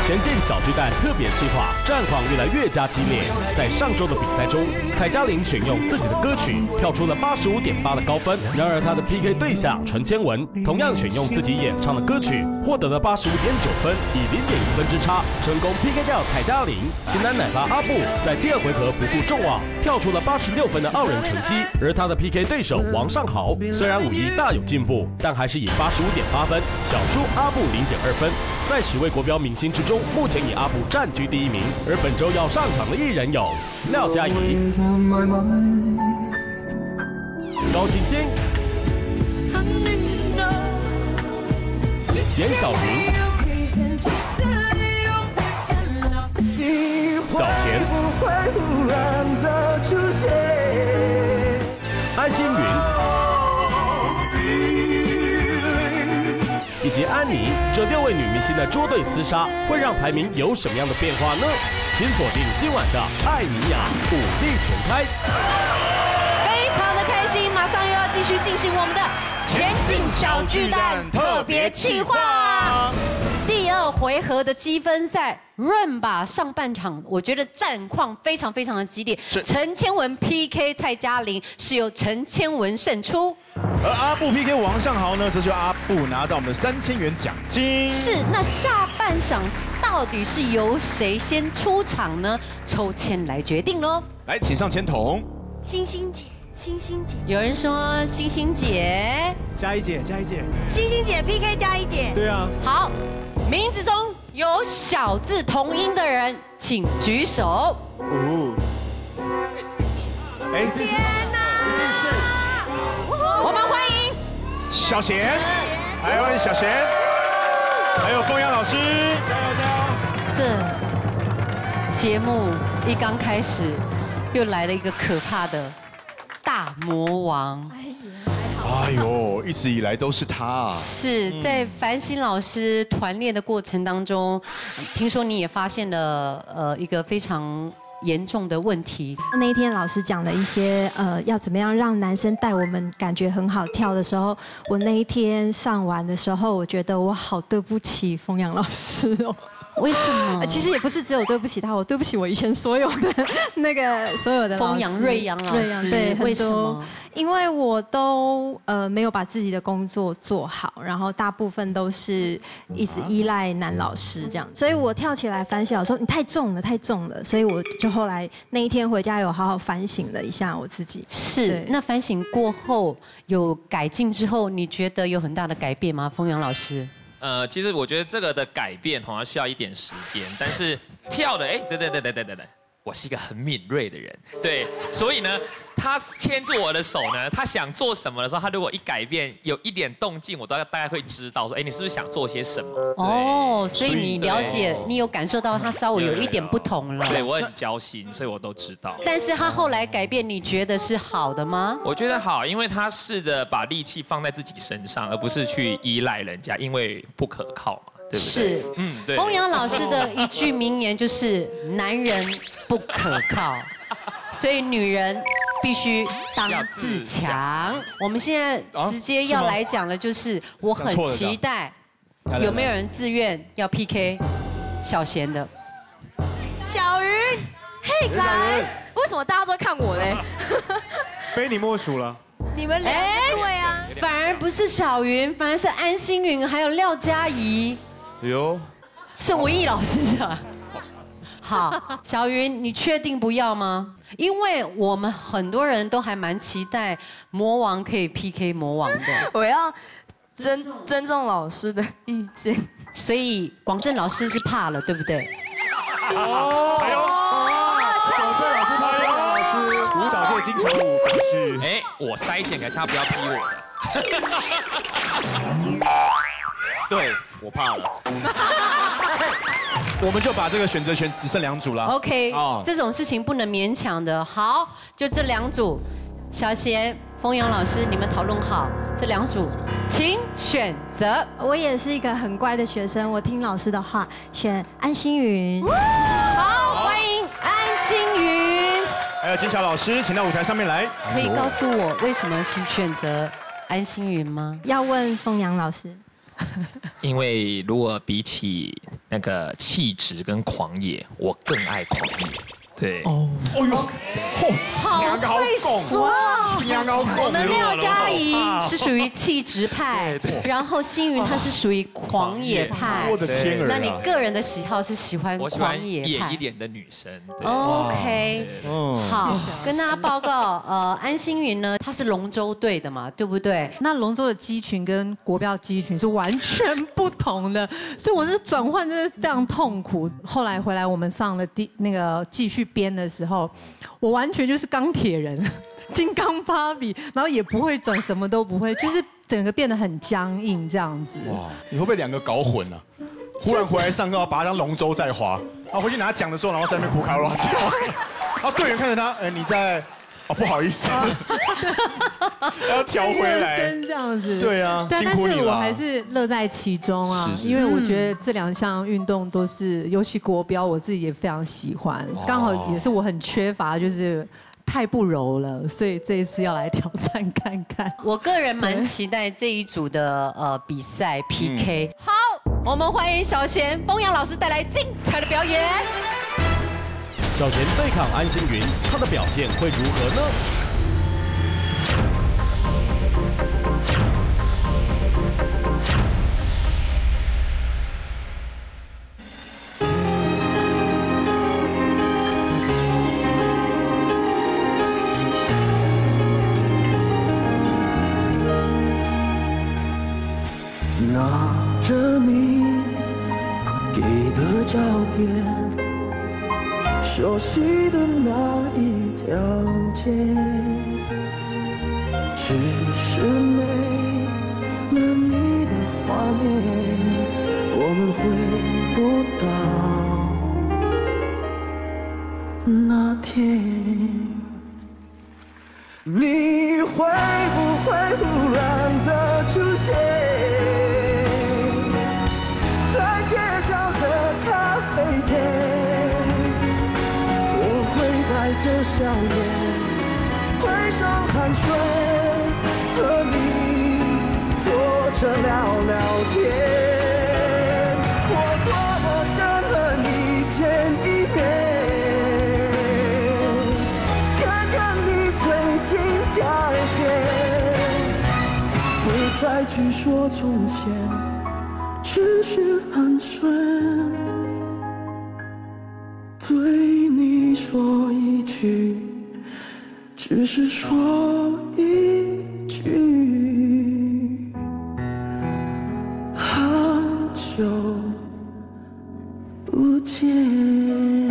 前进小巨蛋特别企划，战况越来越加激烈。在上周的比赛中，蔡嘉玲选用自己的歌曲，跳出了85.8的高分。然而她的 PK 对象陈千文同样选用自己演唱的歌曲，获得了85.9分，以0.1分之差成功 PK 掉蔡嘉玲。型男奶爸阿布在第2回合不负众望，跳出了86分的傲人成绩。而他的 PK 对手王尚豪虽然武艺大有进步，但还是以85.8分小输阿布0.2分。在10位国标明星之中，目前以阿布占据第1名。而本周要上场的艺人有廖嘉怡、高欣欣、严小云、小贤、安心云以及安妮，这6位女明星的捉对厮杀，会让排名有什么样的变化呢？请锁定今晚的《艾尼亚武力全开》。 非常的开心，马上又要继续进行我们的前进小巨蛋特别企划。第2回合的积分赛，润吧上半场，我觉得战况非常的激烈。陈千文 PK 蔡嘉玲，是由陈千文胜出。 而阿布 PK 王尚豪呢，这就阿布拿到我们的3000元奖金。 是，那下半场到底是由谁先出场呢？抽签来决定喽。 来，请上签筒。 星星姐，星星姐， 有人说星星姐， 嘉怡姐，嘉怡姐， 星星姐 PK 嘉怡姐。 对啊。 好，名字中有小字同音的人，请举手。 哦。哎， 天哪！ 我们欢迎小贤，还有小贤，还有凤阳老师， 加油加油！ 这节目一刚开始，又来了一个可怕的大魔王。 哎呦，一直以来都是他啊！ 是在繁星老师团练的过程当中，听说你也发现了一个非常严重的问题。 那一天老师讲了一些要怎么样让男生带我们感觉很好跳的时候，我那一天上完的时候，我觉得我好对不起凤阳老师哦。 为什么？ 其实也不是只有对不起他，我对不起我以前所有的所有的凤阳、瑞阳老师。 对， 为什么？ 因为我都没有把自己的工作做好，然后大部分都是一直依赖男老师这样，所以我跳起来反省，我说你太重了，太重了，所以我就后来那一天回家有好好反省了一下我自己。 是，那反省过后有改进之后，你觉得有很大的改变吗？凤阳老师？ 其实我觉得这个的改变好像需要一点时间，但是跳的，对，我是一个很敏锐的人，对，所以呢，他牵住我的手呢，他想做什么的时候，他如果一改变，有一点动静，我大概会知道说，哎，你是不是想做些什么？ 哦，所以你了解，你有感受到他稍微有一点不同了。 对，我很交心，所以我都知道。 但是他后来改变，你觉得是好的吗？ 我觉得好，因为他试着把力气放在自己身上，而不是去依赖人家，因为不可靠嘛。对不对？ 是，对。凤阳老师的一句名言就是“男人不可靠”，所以女人必须当自强。我们现在直接要来讲的就是，我很期待有没有人自愿要 PK 小贤的。 小云 ，Hey guys， 为什么大家都看我嘞？ 非你莫属了。 你们俩对啊， 反而不是小云，反而是安心云，还有廖嘉怡。 哟， 是文艺老师是吧？好，小云，你确定不要吗？因为我们很多人都还蛮期待魔王可以 PK 魔王的。 我要尊重老师的意见， 所以广正老师是怕了，对不对？ 哦，广正老师怕老师，舞蹈界金城武是。 哎，我塞钱给他，不要逼我的。 对，我怕了。我们就把这个选择权只剩2组了。 OK， 这种事情不能勉强的。好，就这2组，小贤、凤阳老师，你们讨论好这2组，请选择。 我也是一个很乖的学生，我听老师的话，选安心云。 好，欢迎安心云。 还有金桥老师，请到舞台上面来。 可以告诉我为什么选择安心云吗？ 要问凤阳老师。 因为如果比起那个气质跟狂野，我更爱狂野。对， 哦呦， 好会说。我们廖嘉怡是属于气质派，然后星云她是属于狂野派。 我的天儿！ 那你个人的喜好是喜欢狂野派？ 野一点的女生。 OK， 好，跟大家报告，安星云呢，她是龙舟队的嘛，对不对？ 那龙舟的肌群跟国标肌群是完全不同的，所以我这转换真的非常痛苦。后来回来我们上了那个继续编的时候，我完全就是钢铁人。金刚芭比，然后也不会转，什么都不会，就是整个变得很僵硬这样子。哇， 你会不会两个搞混了？忽然回来上课，把它当龙舟在划，然后回去拿奖的时候，然后在那边哭卡拉叫，然后队员看着他，你在，不好意思，要调回来， 这样子。 对啊， 但辛苦你了。 是我还是乐在其中啊，因为我觉得这2项运动都是，尤其国标，我自己也非常喜欢，刚好也是我很缺乏，就是。太不柔了，所以这一次要来挑战看看。 我个人蛮期待这一组的比赛 PK。好，我们欢迎小贤、风扬老师带来精彩的表演。 小贤对抗安星云，他的表现会如何呢？ 拿着你给的照片，熟悉的那一条街，只是没了你的画面，我们回不到那天。你会不会忽然的出现？着笑脸，挥手寒暄，和你坐着聊聊天。我多么想和你见一面，看看你最近改变，不再去说从前，只是寒暄，对你说一句，只是说一句，好久不见。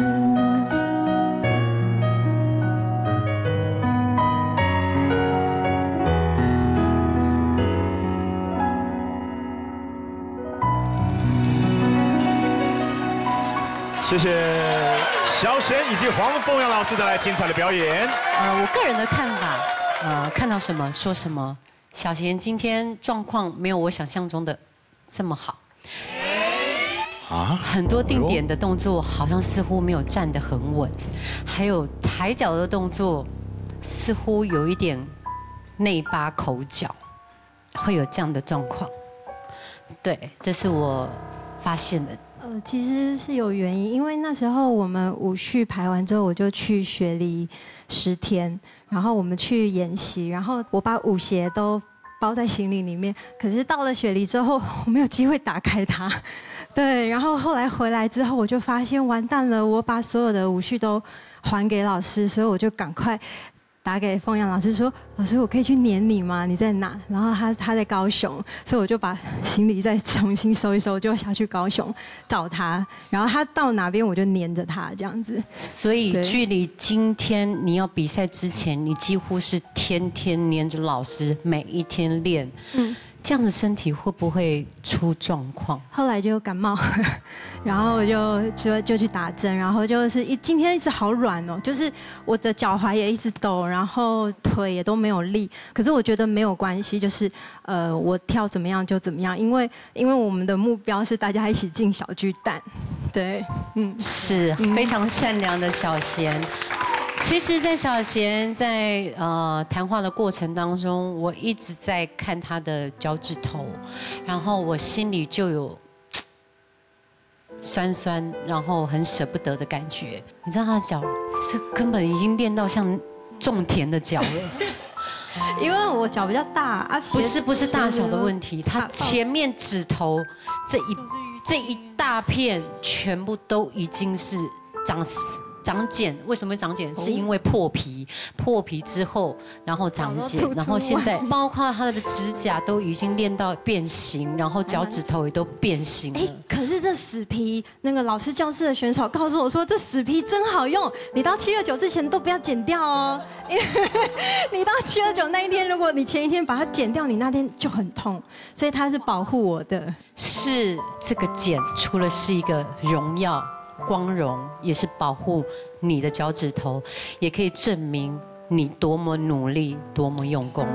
谢谢小贤以及黄凤阳老师带来精彩的表演。 我个人的看法，看到什么说什么。小贤今天状况没有我想象中的这么好，很多定点的动作好像似乎没有站得很稳，还有抬脚的动作似乎有一点内八口角，会有这样的状况。对，这是我发现的。 其实是有原因，因为那时候我们舞序排完之后，我就去雪梨10天，然后我们去演习，然后我把舞鞋都包在行李里面，可是到了雪梨之后，我没有机会打开它，对，然后后来回来之后，我就发现完蛋了，我把所有的舞序都还给老师，所以我就赶快打给凤阳老师说：“老师，我可以去黏你吗？你在哪？”然后他在高雄，所以我就把行李再重新收一收，就下去高雄找他。然后他到哪边我就黏着他这样子。 所以距离今天你要比赛之前，你几乎是天天黏着老师，每一天练。这样子身体会不会出状况？ 后来就感冒，然后我就去打针，然后就是今天一直好软哦，就是我的脚踝也一直抖，然后腿也都没有力。可是我觉得没有关系，就是我跳怎么样就怎么样，因为我们的目标是大家一起进小巨蛋，对， 是非常善良的小贤。其实，在小贤在谈话的过程当中，我一直在看他的脚趾头，然后我心里就有酸酸，然后很舍不得的感觉。你知道他的脚是根本已经练到像种田的脚了。 因为我脚比较大啊， 不是大小的问题，他前面指头这一大片全部都已经是长茧。为什么会长茧？是因为破皮之后，然后长茧，然后现在包括他的指甲都已经练到变形，然后脚趾头也都变形了。 可是这死皮，那个老师教室的选手告诉我说，这死皮真好用，你到7月9之前都不要剪掉哦，因为你到7月9那一天，如果你前一天把它剪掉，你那天就很痛，所以它是保护我的。 是这个茧，除了是一个荣耀、光荣，也是保护你的脚趾头，也可以证明你多么努力、多么用功。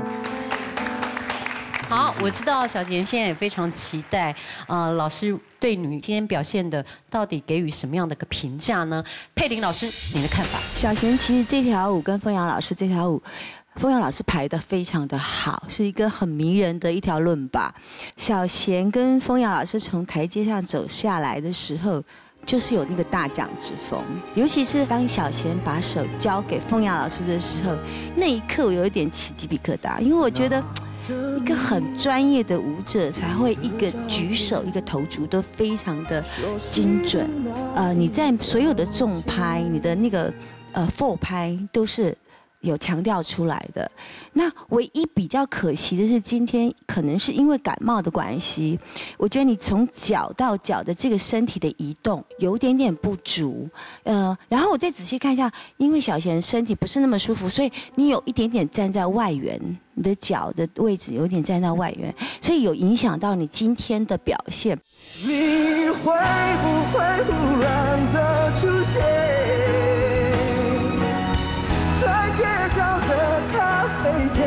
好，我知道小贤现在也非常期待，老师对你今天表现的到底给予什么样的一个评价呢？佩玲老师，你的看法？ 小贤其实这条舞跟风扬老师这条舞，风扬老师排得非常的好，是一个很迷人的一条论吧。小贤跟风扬老师从台阶上走下来的时候，就是有那个大将之风，尤其是当小贤把手交给风扬老师的时候，那一刻我有一点起鸡皮疙瘩，因为我觉得一个很专业的舞者才会一个举手、一个投足都非常的精准。你在所有的重拍、你的那个4拍都是有强调出来的。那唯一比较可惜的是，今天可能是因为感冒的关系，我觉得你从脚到脚的这个身体的移动有点点不足。然后我再仔细看一下，因为小贤身体不是那么舒服，所以你有一点点站在外缘，你的脚的位置有点站在外缘，所以有影响到你今天的表现。 你会不会忽然的出现？街角的咖啡店，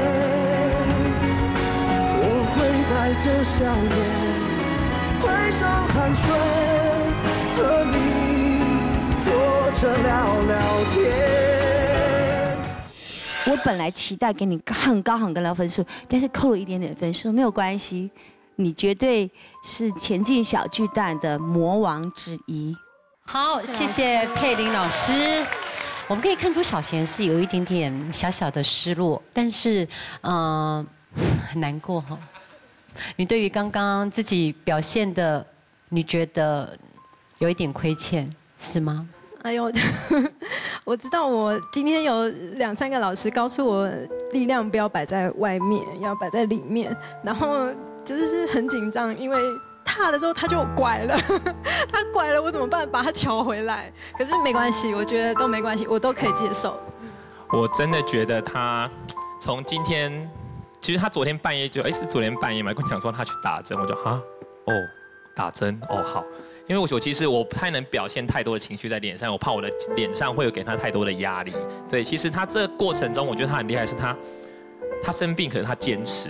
我会带着笑脸，挥手寒暄，和你坐着聊聊天。 我本来期待给你很高很高的分数，但是扣了一点点分数，没有关系，你绝对是前进小巨蛋的魔王之一。 好，谢谢佩玲老师。我们可以看出小贤是有一点点小小的失落，但是很难过哈。你对于刚刚自己表现的，你觉得有一点亏欠是吗？ 哎呦，我知道我今天有2、3个老师告诉我，力量不要摆在外面，要摆在里面，然后就是很紧张，因为踏的时候他就拐了，他拐了我怎么办？把他瞧回来。可是没关系，我觉得都没关系，我都可以接受。 我真的觉得他从今天，其实他昨天半夜是昨天半夜嘛，跟我讲说他去打针，我就打针好，因为我其实我不太能表现太多的情绪在脸上，我怕我的脸上会有给他太多的压力。对，其实他这个过程中，我觉得他很厉害，是他生病，可是他坚持。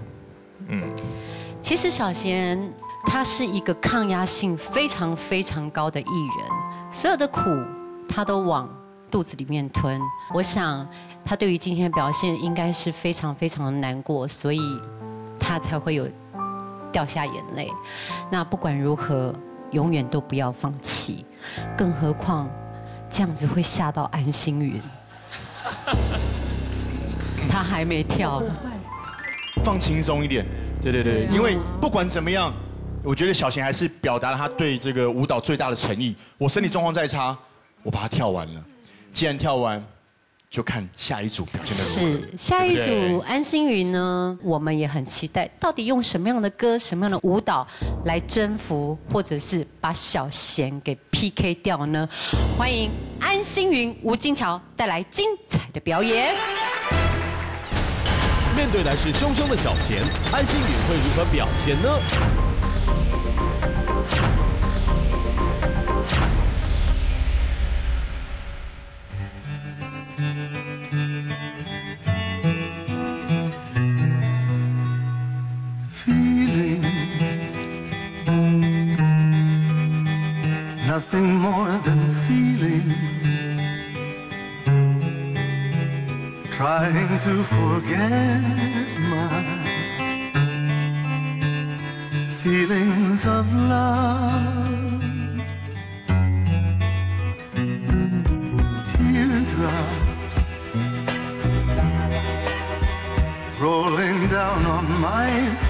其实小贤他是一个抗压性非常非常高的艺人，所有的苦他都往肚子里面吞。我想他对于今天的表现应该是非常非常的难过，所以他才会有掉下眼泪。那不管如何，永远都不要放弃，更何况这样子会吓到安心云，他还没跳， 放轻松一点。对，因为不管怎么样，我觉得小贤还是表达了他对这个舞蹈最大的诚意。我身体状况再差，我把它跳完了。既然跳完，就看下一组表现的如何。 是下一组安心云呢，我们也很期待，到底用什么样的歌、什么样的舞蹈来征服，或者是把小贤给 PK 掉呢？欢迎安心云、吴金桥带来精彩的表演。 面对来势汹汹的小贤，安心云会如何表现呢？ Nothing more than feelings, trying to forget my feelings of love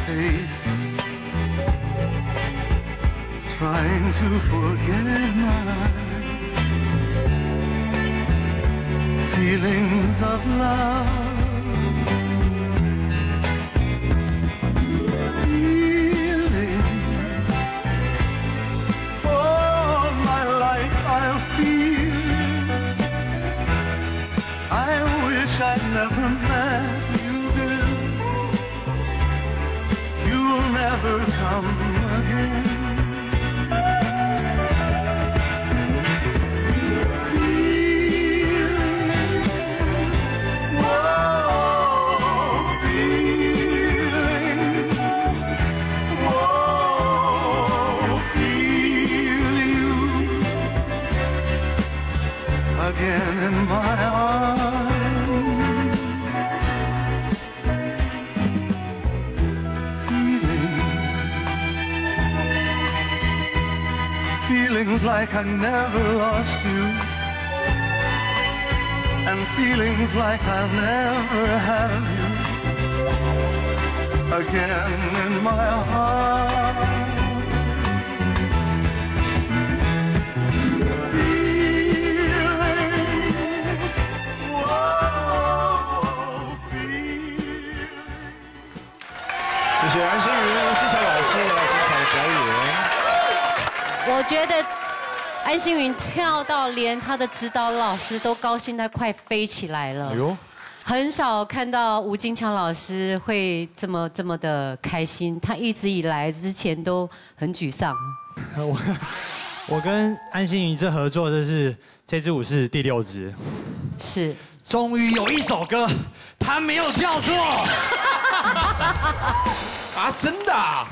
face, trying to forget my feelings of love. I never met you, girl. You'll never come again. Feel you again in my arms. Feelings like I never lost you, and feelings like I'll never have you again in my heart. Feelings, whoa, feelings. 谢谢安心宇、技巧老师的精彩的表演。 我觉得安心云跳到连他的指导老师都高兴到快飞起来了。哎呦，很少看到吴金强老师会这么的开心，他一直以来之前都很沮丧。 我跟安心云这合作，这支舞是第6支， 是， 终于有一首歌他没有跳错。 啊，真的啊？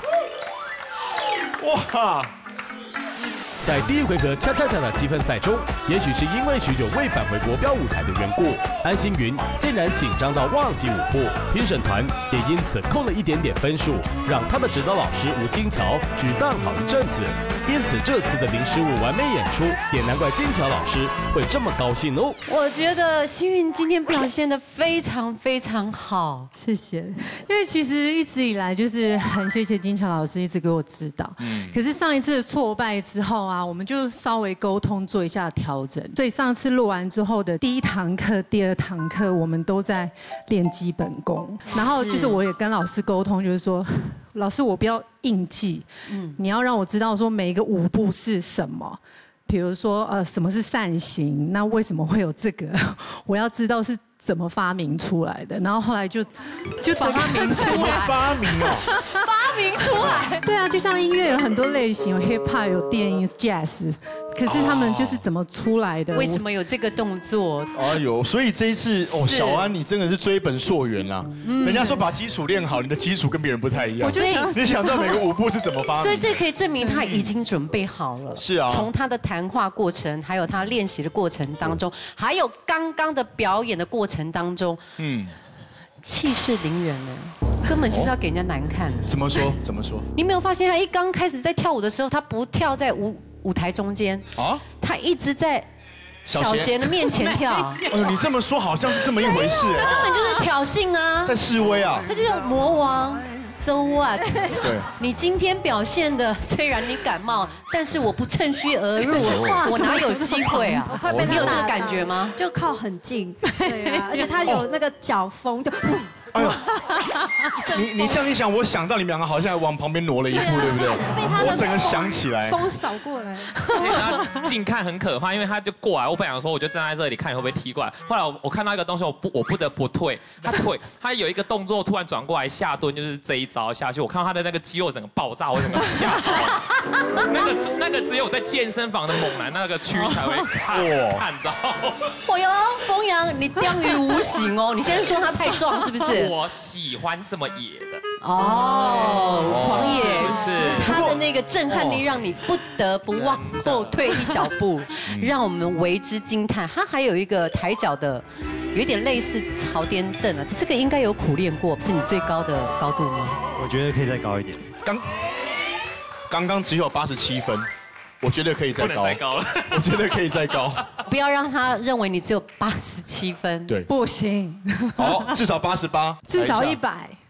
哇！ 在第1回合恰恰的积分赛中，也许是因为许久未返回国标舞台的缘故，安心云竟然紧张到忘记舞步，评审团也因此扣了一点点分数，让他的指导老师吴金桥沮丧好一阵子。因此这次的零失误完美演出，也难怪金桥老师会这么高兴哦。 我觉得心云今天表现得非常非常好， 谢谢。因为其实一直以来就是很谢谢金桥老师一直给我指导，可是上一次的挫败之后啊，我们就稍微沟通做一下调整。所以上次录完之后的第1堂课、第2堂课，我们都在练基本功。然后就是我也跟老师沟通，就是说，老师我不要硬记，你要让我知道说每一个舞步是什么。比如说什么是扇形，那为什么会有这个？我要知道是怎么发明出来的。然后后来就发明出来， 发明哦。 发明出来， 对啊，就像音乐有很多类型，有 hip hop， 有电音 jazz， 可是他们就是怎么出来的？ 为什么有这个动作？ 哎呦，所以这一次哦，小安你真的是追本溯源啦。人家说把基础练好，你的基础跟别人不太一样。 所以你想知道每个舞步是怎么发明？ 所以这可以证明他已经准备好了。 是啊， 从他的谈话过程，还有他练习的过程当中，还有刚刚的表演的过程当中，气势凌人呢。根本就是要给人家难看。 怎么说？怎么说？ 你没有发现他一刚开始在跳舞的时候，他不跳在舞台中间啊，他一直在小贤的面前跳。 你这么说好像是这么一回事。 他根本就是挑衅啊， 在示威啊。 他就叫魔王 ，So what？ 对， 你今天表现的虽然你感冒，但是我不趁虚而入，我哪有机会啊？ 我快被他你有这个感觉吗？ 就靠很近，对啊，而且他有那个脚风就。 哎呦，你这样一想，我想到你们两个好像往旁边挪了一步，对不对？我整个想起来， 风扫过来。 他近看很可怕，因为他就过来，我本来想说我就站在这里看你会不会踢过来，后来我看到一个东西，我不得不退，他有一个动作突然转过来下蹲，就是这一招下去，我看到他的那个肌肉整个爆炸，我整个吓到。那个只有在健身房的猛男那个区才会看到。 我哟，风扬，你雕于无形哦，你现在说他太壮是不是？ 我喜欢这么野的狂野是他的那个震撼力，让你不得不往后退一小步，让我们为之惊叹。他还有一个抬脚的，有一点类似朝颠蹬啊，这个应该有苦练过，是你最高的高度吗？ 我觉得可以再高一点。 刚刚只有87分。我觉得可以再高， 不能再高了。 我觉得可以再高， 不要让他认为你只有87分。 对， 不行。 好，至少88， 至少100。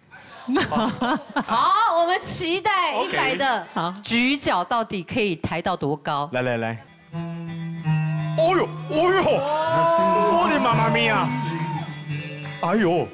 好，我们期待100的举脚到底可以抬到多高？ 来来来，哦呦，哦呦，我的妈妈咪呀！哎呦，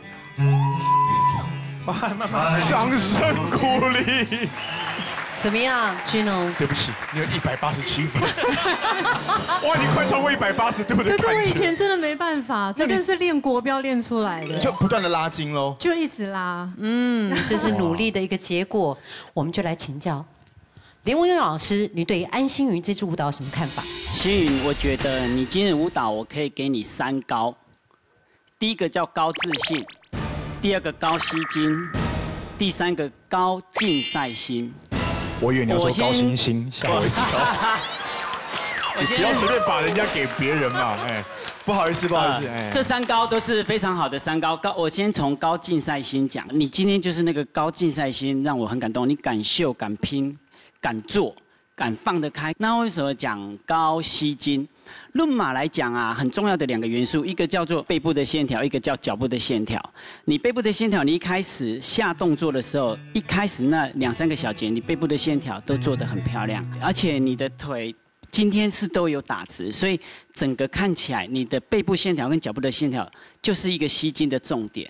慢慢， 掌声鼓励。 怎么样，Gino？ 对不起，你有187分。哇，你快超过180度的感觉。 可是我以前真的没办法，真的是练国标练出来的。 就不断的拉筋喽。 就一直拉。 这是努力的一个结果。我们就来请教林文勇老师，你对安心云这支舞蹈有什么看法？ 心云，我觉得你今天的舞蹈，我可以给你3高。第一个叫高自信，第2个高吸睛，第3个高竞赛心。 我以为你要说高星星，吓我一跳。你不要随便把人家给别人嘛，哎，不好意思，不好意思，哎。 这3高都是非常好的3高。我先从高竞赛心讲，你今天就是那个高竞赛心，让我很感动。你敢秀，敢拼，敢做，敢放得开。那为什么讲高吸睛？论马来讲啊，很重要的2个元素，一个叫做背部的线条，一个叫脚部的线条。你背部的线条，你一开始下动作的时候，一开始那2、3个小节，你背部的线条都做得很漂亮，而且你的腿今天是都有打直，所以整个看起来，你的背部线条跟脚部的线条就是一个吸睛的重点。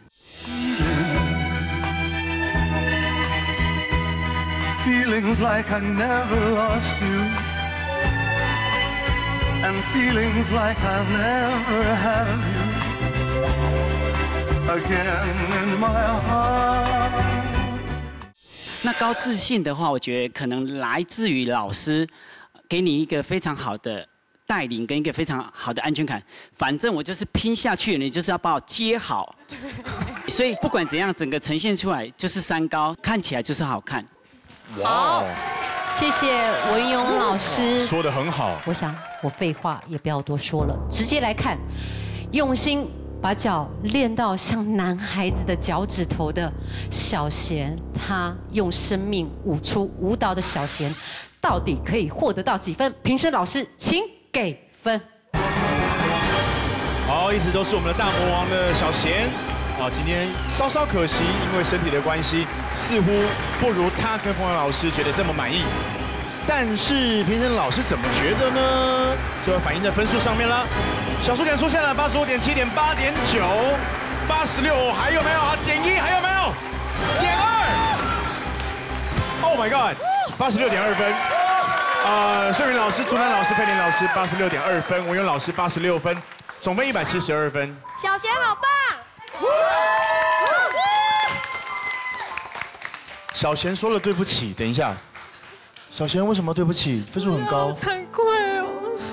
Feelings like I never lost you, and feelings like I'll never have you again in my heart. 那高自信的话，我觉得可能来自于老师给你一个非常好的带领跟一个非常好的安全感。反正我就是拼下去，你就是要把我接好。所以不管怎样，整个呈现出来就是3高，看起来就是好看。 好，谢谢文勇老师， 说得很好。 我想我废话也不要多说了，直接来看，用心把脚练到像男孩子的脚趾头的小贤，他用生命舞出舞蹈的小贤，到底可以获得到几分？评审老师，请给分。 好，一直都是我们的大魔王的小贤。今天稍稍可惜，因为身体的关系，似乎不如他跟冯阳老师觉得这么满意。但是评审老师怎么觉得呢？就会反映在分数上面了。小数点出现了，85.7点8.9，86还有没有啊？点1还有没有？点2 ，Oh my God，86.2分。穗明老师、朱丹老师、佩玲老师86.2分，文勇老师86分，总分172分。 小贤好棒！ 小贤说了对不起，等一下，小贤为什么对不起？分数很高。 好惭愧哦，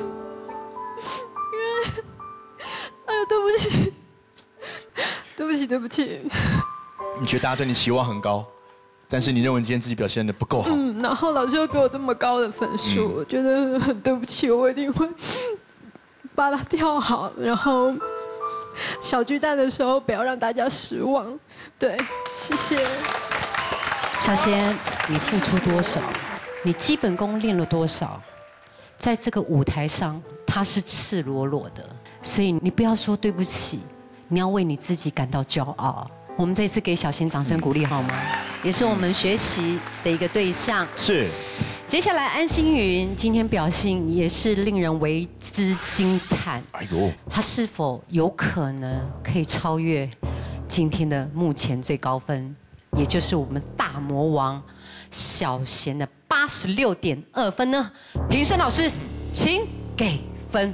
因为，哎呦，对不起，对不起，对不起。 你觉得大家对你期望很高，但是你认为今天自己表现得不够好。 然后老师又给我这么高的分数，我觉得很对不起，我一定会把它跳好，然后小巨蛋的时候不要让大家失望。对，谢谢。 小贤，你付出多少？你基本功练了多少？在这个舞台上，它是赤裸裸的，所以你不要说对不起，你要为你自己感到骄傲。我们这次给小贤掌声鼓励好吗？也是我们学习的一个对象。 是。 接下来安心云今天表现也是令人为之惊叹。哎呦，他是否有可能可以超越今天的目前最高分，也就是我们大魔王小贤的86.2分呢？评审老师，请给分。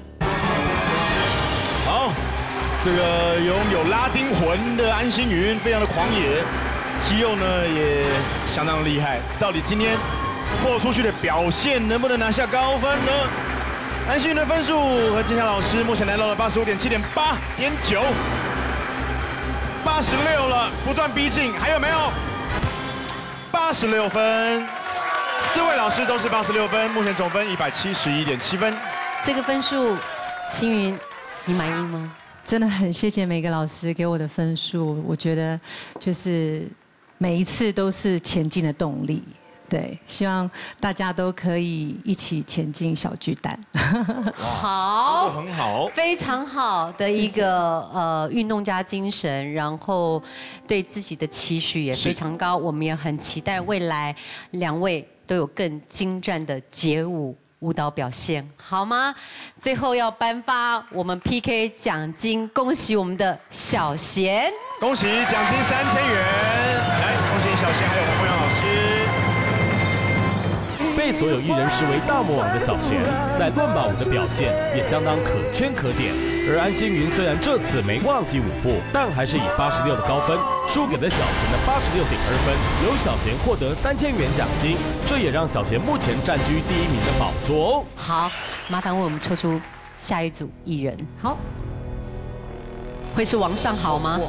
好，这个拥有拉丁魂的安心云非常的狂野，肌肉呢也相当厉害。到底今天豁出去的表现能不能拿下高分呢？安心云的分数和金夏老师目前来到了85.7点8.9，86了，不断逼近，还有没有？86分，4位老师都是86分，目前总分171.7分。 这个分数，星云，你满意吗？ 真的很谢谢每个老师给我的分数，我觉得就是每一次都是前进的动力。 对，希望大家都可以一起前进小巨蛋。 好， 很好， 非常好的一个运动家精神，然后对自己的期许也非常高。我们也很期待未来2位都有更精湛的街舞蹈表现，好吗？最后要颁发我们 PK 奖金，恭喜我们的小贤， 恭喜奖金3000元，来恭喜小贤还有洪凤阳老师。 被所有艺人视为大魔王的小贤，在乱马舞的表现也相当可圈可点。而安心云虽然这次没忘记舞步，但还是以86的高分输给了小贤的86.2分，由小贤获得3000元奖金，这也让小贤目前占据第1名的宝座哦。 好，麻烦为我们抽出下一组艺人。 好， 会是王上豪吗？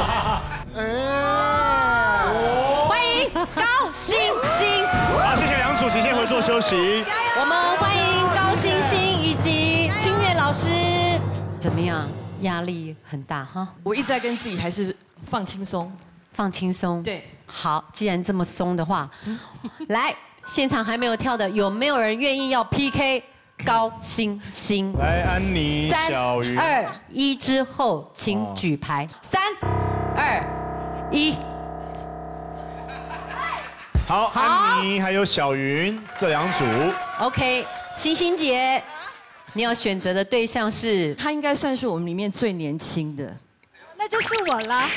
欢迎高星星。 好，谢谢两组，请先合作休息。 我们欢迎高星星以及清月老师。 怎么样？压力很大哈？ 我一直在跟自己还是放轻松， 放轻松。 对， 好，既然这么松的话，来，现场还没有跳的，有没有人愿意要 PK 高星星？ 来，安妮、小鱼。 3、2、1之后，请举牌。3、2、1。 好，安妮还有小云这2组。 OK， 星星姐，你要选择的对象是？ 他应该算是我们里面最年轻的。 那就是我啦。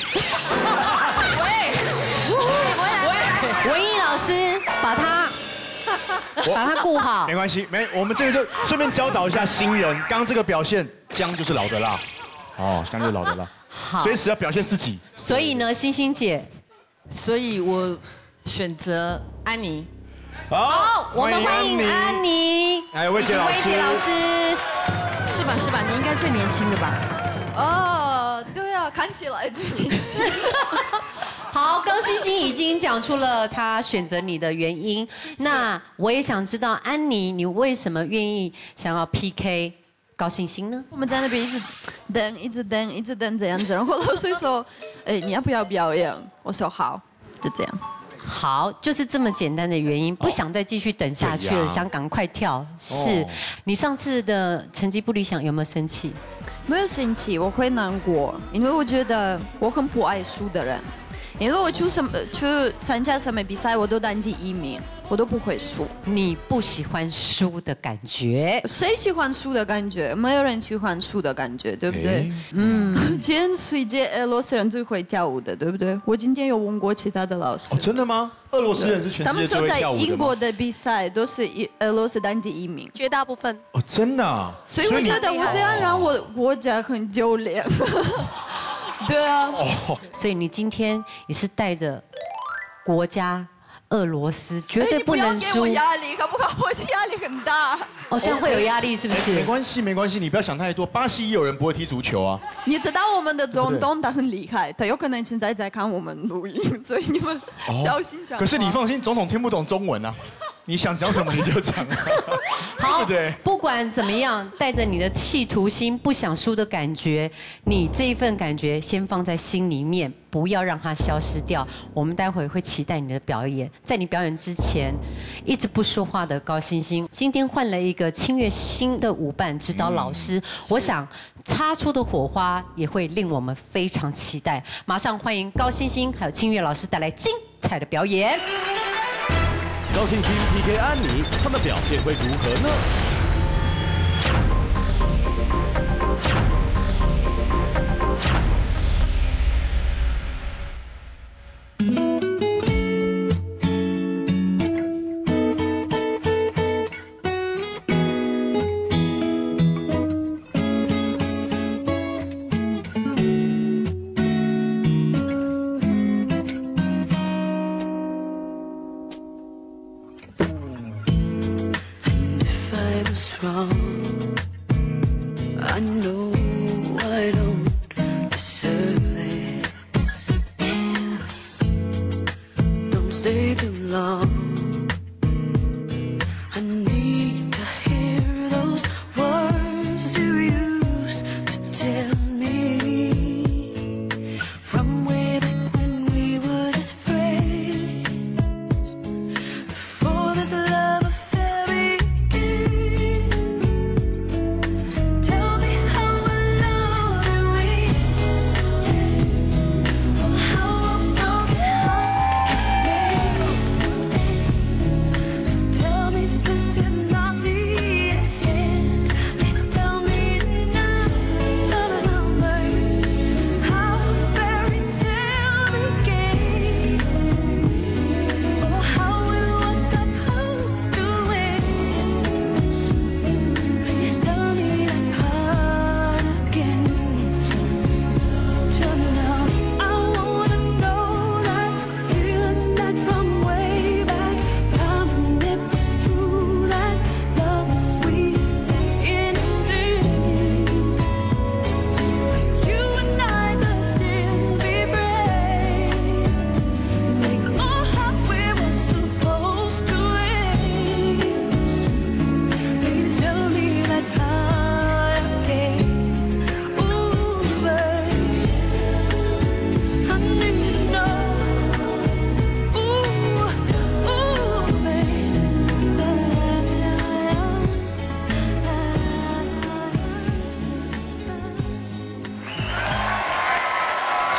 文艺老师把他顾好。 没关系，我们这个就顺便教导一下新人，刚刚这个表现，姜就是老的辣。哦，姜就是老的辣。 好， 随时要表现自己。 所以呢，星星姐， 所以我选择安妮。 好， 我们欢迎安妮， 还有魏杰老师。 是吧？你应该最年轻的吧？ 哦，对啊，看起来最年轻。 好，高星星已经讲出了他选择你的原因。那我也想知道，安妮，你为什么愿意想要 PK 高星星呢？ 我们在那边一直等这样子，然后老师说，你要不要表演？我说好，就这样。 好，就是这么简单的原因，不想再继续等下去了，想赶快跳。是，你上次的成绩不理想，有没有生气？ 没有生气，我会难过，因为我觉得我很不爱输的人。因为我去参加什么比赛，我都当第1名，我都不会输。 你不喜欢输的感觉？ 谁喜欢输的感觉？没有人喜欢输的感觉，对不对？今天世界俄罗斯人最会跳舞的，对不对？我今天有问过其他的老师。 哦，真的吗？俄罗斯人是全世界最会跳舞的吗？ 他们说在英国的比赛都是俄罗斯当第1名，绝大部分。 哦，真的啊？ 所以我觉得我这样让我国家很丢脸。对啊， 所以你今天也是带着国家俄罗斯，绝对不能输。 你不要给我压力，好不好？我压力很大。 哦，这样会有压力是不是？ 没关系，你不要想太多。巴西也有人不会踢足球啊。 你知道我们的总统他很厉害，他有可能现在在看我们录音，所以你们小心讲。 可是你放心，总统听不懂中文啊。你想讲什么你就讲啊， 好，对，不管怎么样，带着你的企图心、不想输的感觉，你这一份感觉先放在心里面，不要让它消失掉。我们待会会期待你的表演，在你表演之前，一直不说话的高星星，今天换了一个清越新的舞伴指导老师，我想擦出的火花也会令我们非常期待。马上欢迎高星星还有清越老师带来精彩的表演。 高星星 PK 安妮，他们表现会如何呢？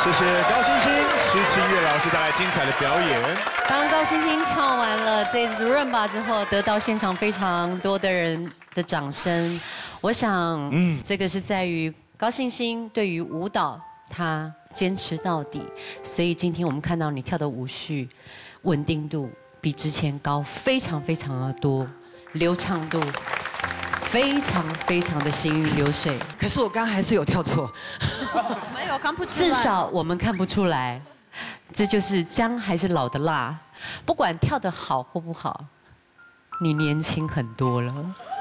谢谢高星星、施清月老师带来精彩的表演。 当高星星跳完了这次润吧之后，得到现场非常多的人的掌声。我想，这个是在于高星星对于舞蹈他坚持到底，所以今天我们看到你跳的舞序稳定度比之前高非常非常的多，流畅度非常非常的行云流水。 可是我刚刚还是有跳错， 没有看不出来， 至少我们看不出来，这就是姜还是老的辣。不管跳得好或不好，你年轻很多了。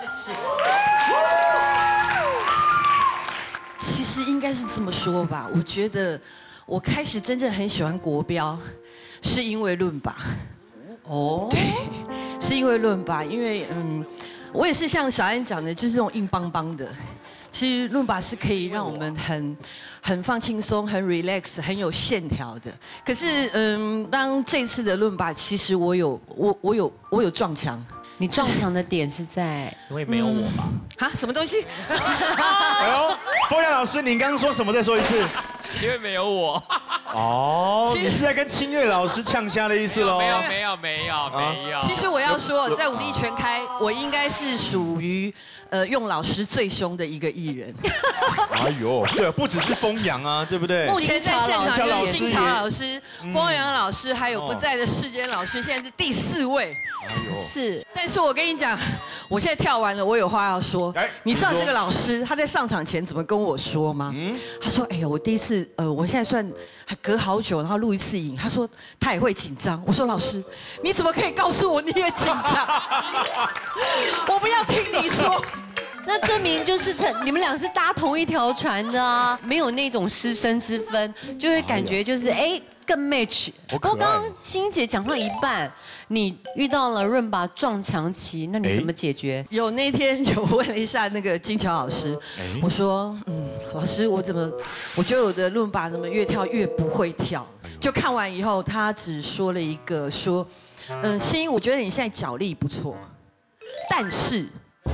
其实应该是这么说吧，我觉得我开始真正很喜欢国标，是因为论吧。 哦， 对，是因为论吧，因为我也是像小安讲的，就是那种硬邦邦的。其实论吧是可以让我们很放轻松、很 relax、很有线条的。可是当这次的论吧，其实我有撞墙。 你撞墙的点是在？ 因为没有我吧？ 啊，什么东西？ 哎呦，风阳老师，您刚刚说什么？再说一次。 因为没有我。 哦，你是在跟清月老师呛虾的意思喽？ 没有。 其实我要说，在武力全开，我应该是属于用老师最凶的一个艺人。 哎呦，对，不只是风阳啊，对不对？ 目前在现场有金桃老师、 嗯风阳老师，还有不在的世间老师，现在是第4位。 哎呦， 是。但是我跟你讲，我现在跳完了，我有话要说。你知道这个老师他在上场前怎么跟我说吗？他说：“哎呀，我第一次，我现在算还隔好久，然后录一次影。”他说他也会紧张。我说老师，你怎么可以告诉我你也紧张？我不要听你说。 那证明就是你们俩是搭同一条船的啊，没有那种师生之分，就会感觉就是更 match。不过刚刚欣姐讲到一半，你遇到了润吧撞墙期，那你怎么解决？ 有那天有问了一下那个金桥老师，我说老师我觉得我的润吧怎么越跳越不会跳？就看完以后，他只说了一个说，欣，我觉得你现在脚力不错，但是。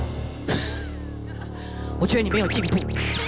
我觉得你没有进步，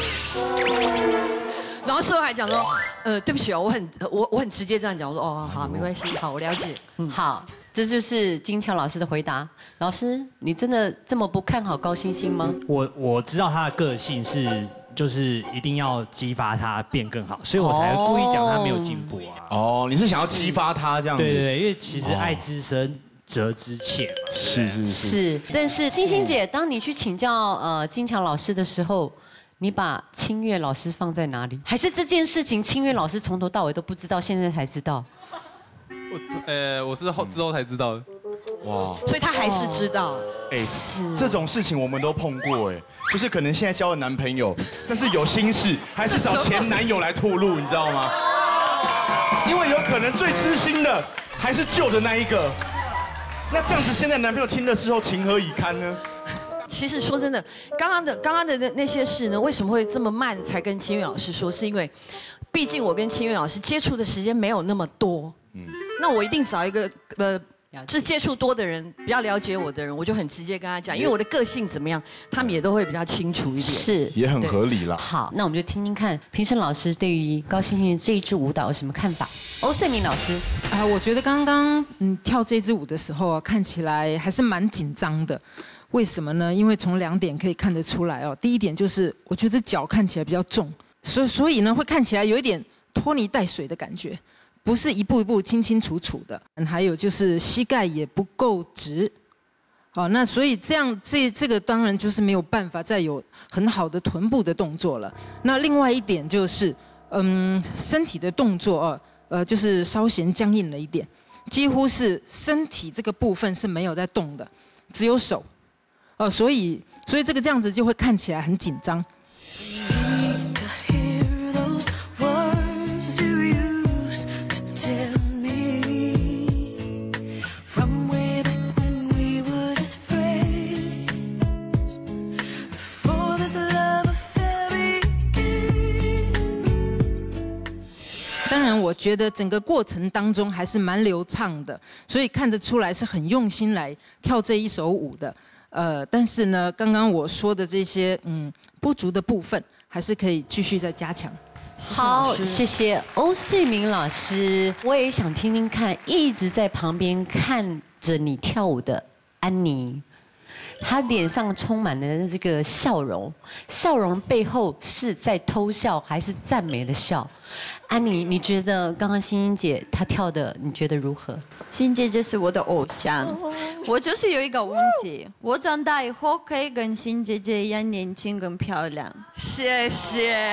然后事后还讲说，对不起哦，我很直接这样讲，我说哦好，没关系，好，我了解。 好，这就是金乔老师的回答。老师，你真的这么不看好高星星吗？ 我知道他的个性是，就是一定要激发他变更好，所以我才故意讲他没有进步啊。 哦，你是想要激发他这样子？ 对，因为其实爱之深。责之切嘛， 是，但是星星姐，当你去请教金乔老师的时候，你把清月老师放在哪里？还是这件事情清月老师从头到尾都不知道，现在才知道？ 我是之后才知道的。 哇， 所以他还是知道。 这种事情我们都碰过就是可能现在交了男朋友，但是有心事还是找前男友来吐露，你知道吗？因为有可能最知心的还是旧的那一个。那这样子，现在男朋友听的时候情何以堪呢？ 其实说真的，刚刚的那些事呢，为什么会这么慢才跟清月老师说？是因为，毕竟我跟清月老师接触的时间没有那么多。那我一定找一个是接触多的人，比较了解我的人，我就很直接跟他讲，因为我的个性怎么样，他们也都会比较清楚一点。 是， 也很合理啦。 好，那我们就听听看评审老师对于高星星这一支舞蹈有什么看法。欧胜明老师， 我觉得刚刚跳这支舞的时候看起来还是蛮紧张的。为什么呢？因为从2点可以看得出来哦。第一点就是我觉得脚看起来比较重，所以呢会看起来有一点拖泥带水的感觉。不是一步一步清清楚楚的，还有就是膝盖也不够直，好，那所以这个当然就是没有办法再有很好的臀部的动作了。那另外一点就是，身体的动作就是稍显僵硬了一点，几乎是身体这个部分是没有在动的，只有手，所以这个这样子就会看起来很紧张。当然，我觉得整个过程当中还是蛮流畅的，所以看得出来是很用心来跳这一首舞的。但是呢，刚刚我说的这些不足的部分，还是可以继续再加强。 好，谢谢欧穗明老师。我也想听听看，一直在旁边看着你跳舞的安妮，她脸上充满了这个笑容，笑容背后是在偷笑还是赞美的笑？安妮，你觉得刚刚欣欣姐她跳的，你觉得如何？ 欣姐姐是我的偶像，我就是有一个问题，我长大以后可以跟欣姐姐一样年轻跟漂亮。 谢谢。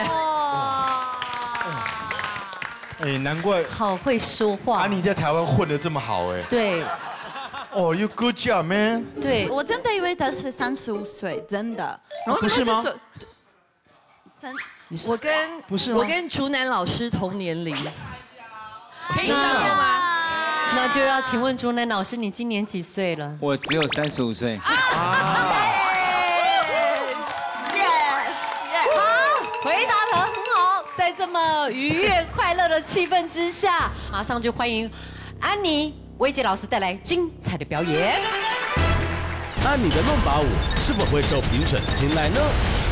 哎，难怪好会说话。 安妮在台湾混得这么好，哎。 对。 哦，You good job, man。 对，我真的以为她是35岁，真的。 不是吗？ 我跟不是吗？ 我跟竹南老师同年龄，可以这样吗？ 那就要请问竹南老师，你今年几岁了？ 我只有35岁。 回答得很好，在这么愉悦快乐的气氛之下，马上就欢迎安妮、薇姐老师带来精彩的表演。 安妮的伦巴舞是否会受评审青睐呢？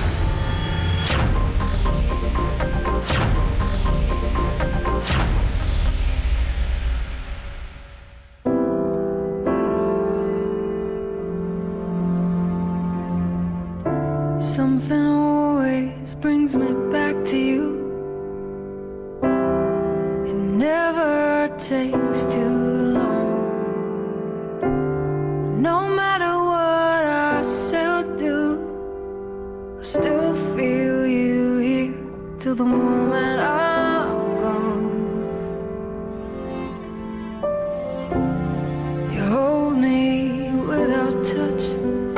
Something always brings me back to you. It never takes too long. No matter what I still do, I still feel you here till the moment I'm gone. You hold me without touch.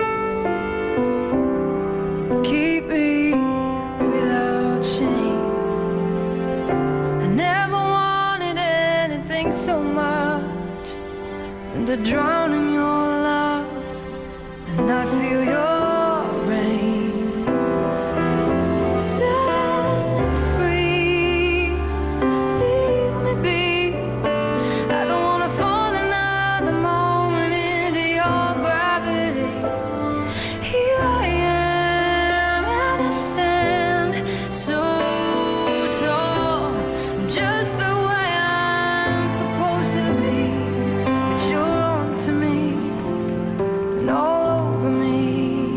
Keep me without chains. I never wanted anything so much than to drown in your love and not feel your rain. Set me free, leave me be. I don't wanna fall another moment into your gravity. Here I am. Just the way I'm supposed to be, but you're on to me and all over me.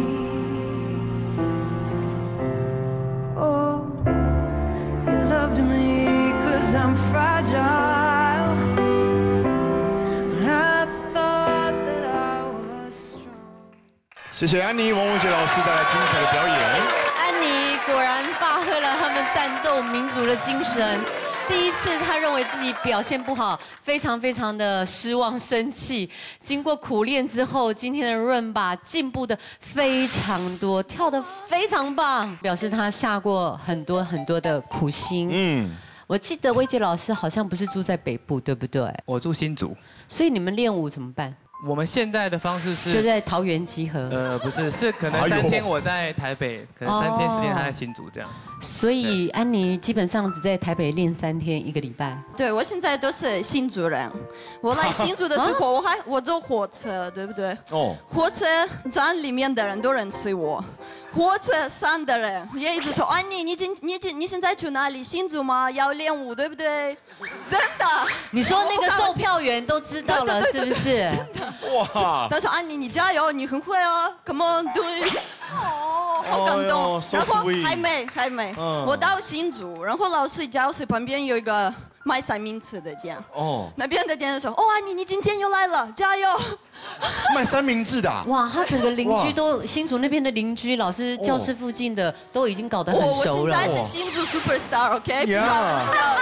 Oh, you loved me 'cause I'm fragile, but I thought that I was strong. 谢谢安妮、王文杰老师带来精彩的表演。 安妮果然发挥了他们战斗民族的精神。第一次，他认为自己表现不好，非常的失望、生气。经过苦练之后，今天的润吧进步的非常多，跳得非常棒，表示他下过很多的苦心。我记得薇姐老师好像不是住在北部，对不对？ 我住新竹， 所以你们练舞怎么办？ 我们现在的方式是就在桃园集合。 不是，是可能3天我在台北，可能3天4天他在新竹这样。 所以安妮基本上只在台北练3天1个礼拜。 对，我现在都是新竹人。我来新竹的时候，我坐火车，对不对？哦。火车站里面的人都认识我，火车上的人也一直说：“安妮，你现在去哪里？新竹吗？要练舞，对不对？”真的。 你说那个售票员都知道了，是不是？ 哇！ 他说：“安妮，你加油，你很会哦 ，Come on， 对。”哦，好感动。然后还没，我到新竹，然后老师教室旁边有一个卖三明治的店。哦。那边的店说：“哦，安妮，你今天又来了，加油！” 卖三明治的。 哇，他整个邻居都新竹那边的邻居，老师教室附近的都已经搞得很熟了。 我现在是新竹 superstar，OK？ 不搞笑。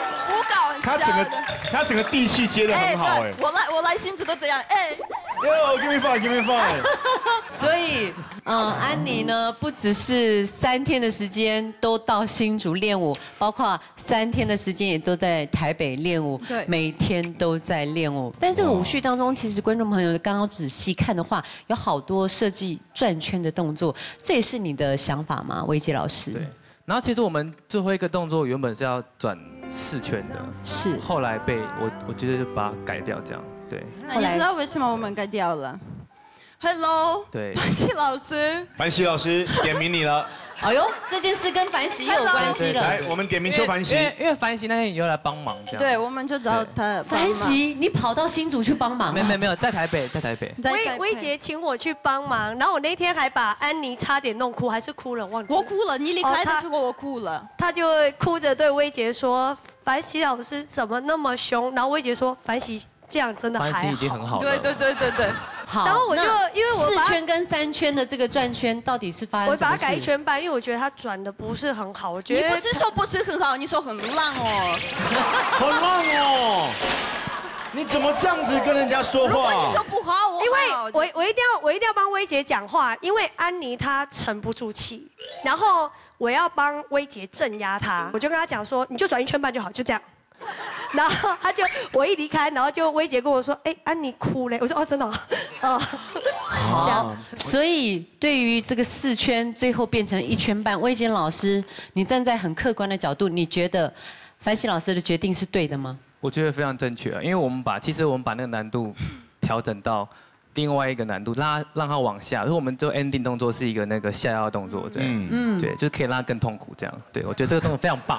他整个地气接得很好哎！ 我来新竹都这样哎。 Yo, give me five, give me five。 所以，安妮呢，不只是3天的时间都到新竹练舞，包括3天的时间也都在台北练舞，对，每天都在练舞。但这个舞序当中，其实观众朋友刚刚仔细看的话，有好多设计转圈的动作，这也是你的想法吗，薇姐老师？ 对。然后其实我们最后一个动作原本是要转4圈的， 是， 后来被我觉得就把它改掉，这样对。 你知道为什么我们改掉了 ？Hello， 对， 樊希老师， 樊希老师点名你了。 哎呦，这件事跟凡喜又有关系了。 来，我们点名邱凡喜， 因为凡喜那天也有来帮忙，这样。 对，我们就找他。 凡喜，你跑到新竹去帮忙？ 没有，在台北。 薇姐请我去帮忙，然后我那天还把安妮差点弄哭，还是哭了忘记。 我哭了，你离开的时候我哭了。 他就哭着对薇姐说：“凡喜老师怎么那么凶？”然后薇姐说：“凡喜这样真的还好。” 凡喜已经很好了。 对。 好， 然后我就因为我 4圈跟3圈的这个转圈到底是发生什么事？ 我把它改1圈半，因为我觉得他转的不是很好。我觉得你不是说不是很好，你说很烂哦。 很烂哦。你怎么这样子跟人家说话？ 如果你说不好， 因为我一定要帮薇姐讲话，因为安妮她沉不住气，然后我要帮薇姐镇压她，我就跟她讲说，你就转1圈半就好，就这样。然后我一离开，然后就薇姐跟我说，哎，安妮哭嘞，我说哦，真的哦， 好，所以对于这个4圈最后变成1圈半，薇姐老师，你站在很客观的角度，你觉得凡喜老师的决定是对的吗？ 我觉得非常正确啊，因为我们把那个难度调整到另外一个难度，让它往下。如果我们做 ending 动作是一个那个下腰动作，这样，对，就是可以让它更痛苦这样。对，我觉得这个动作非常棒。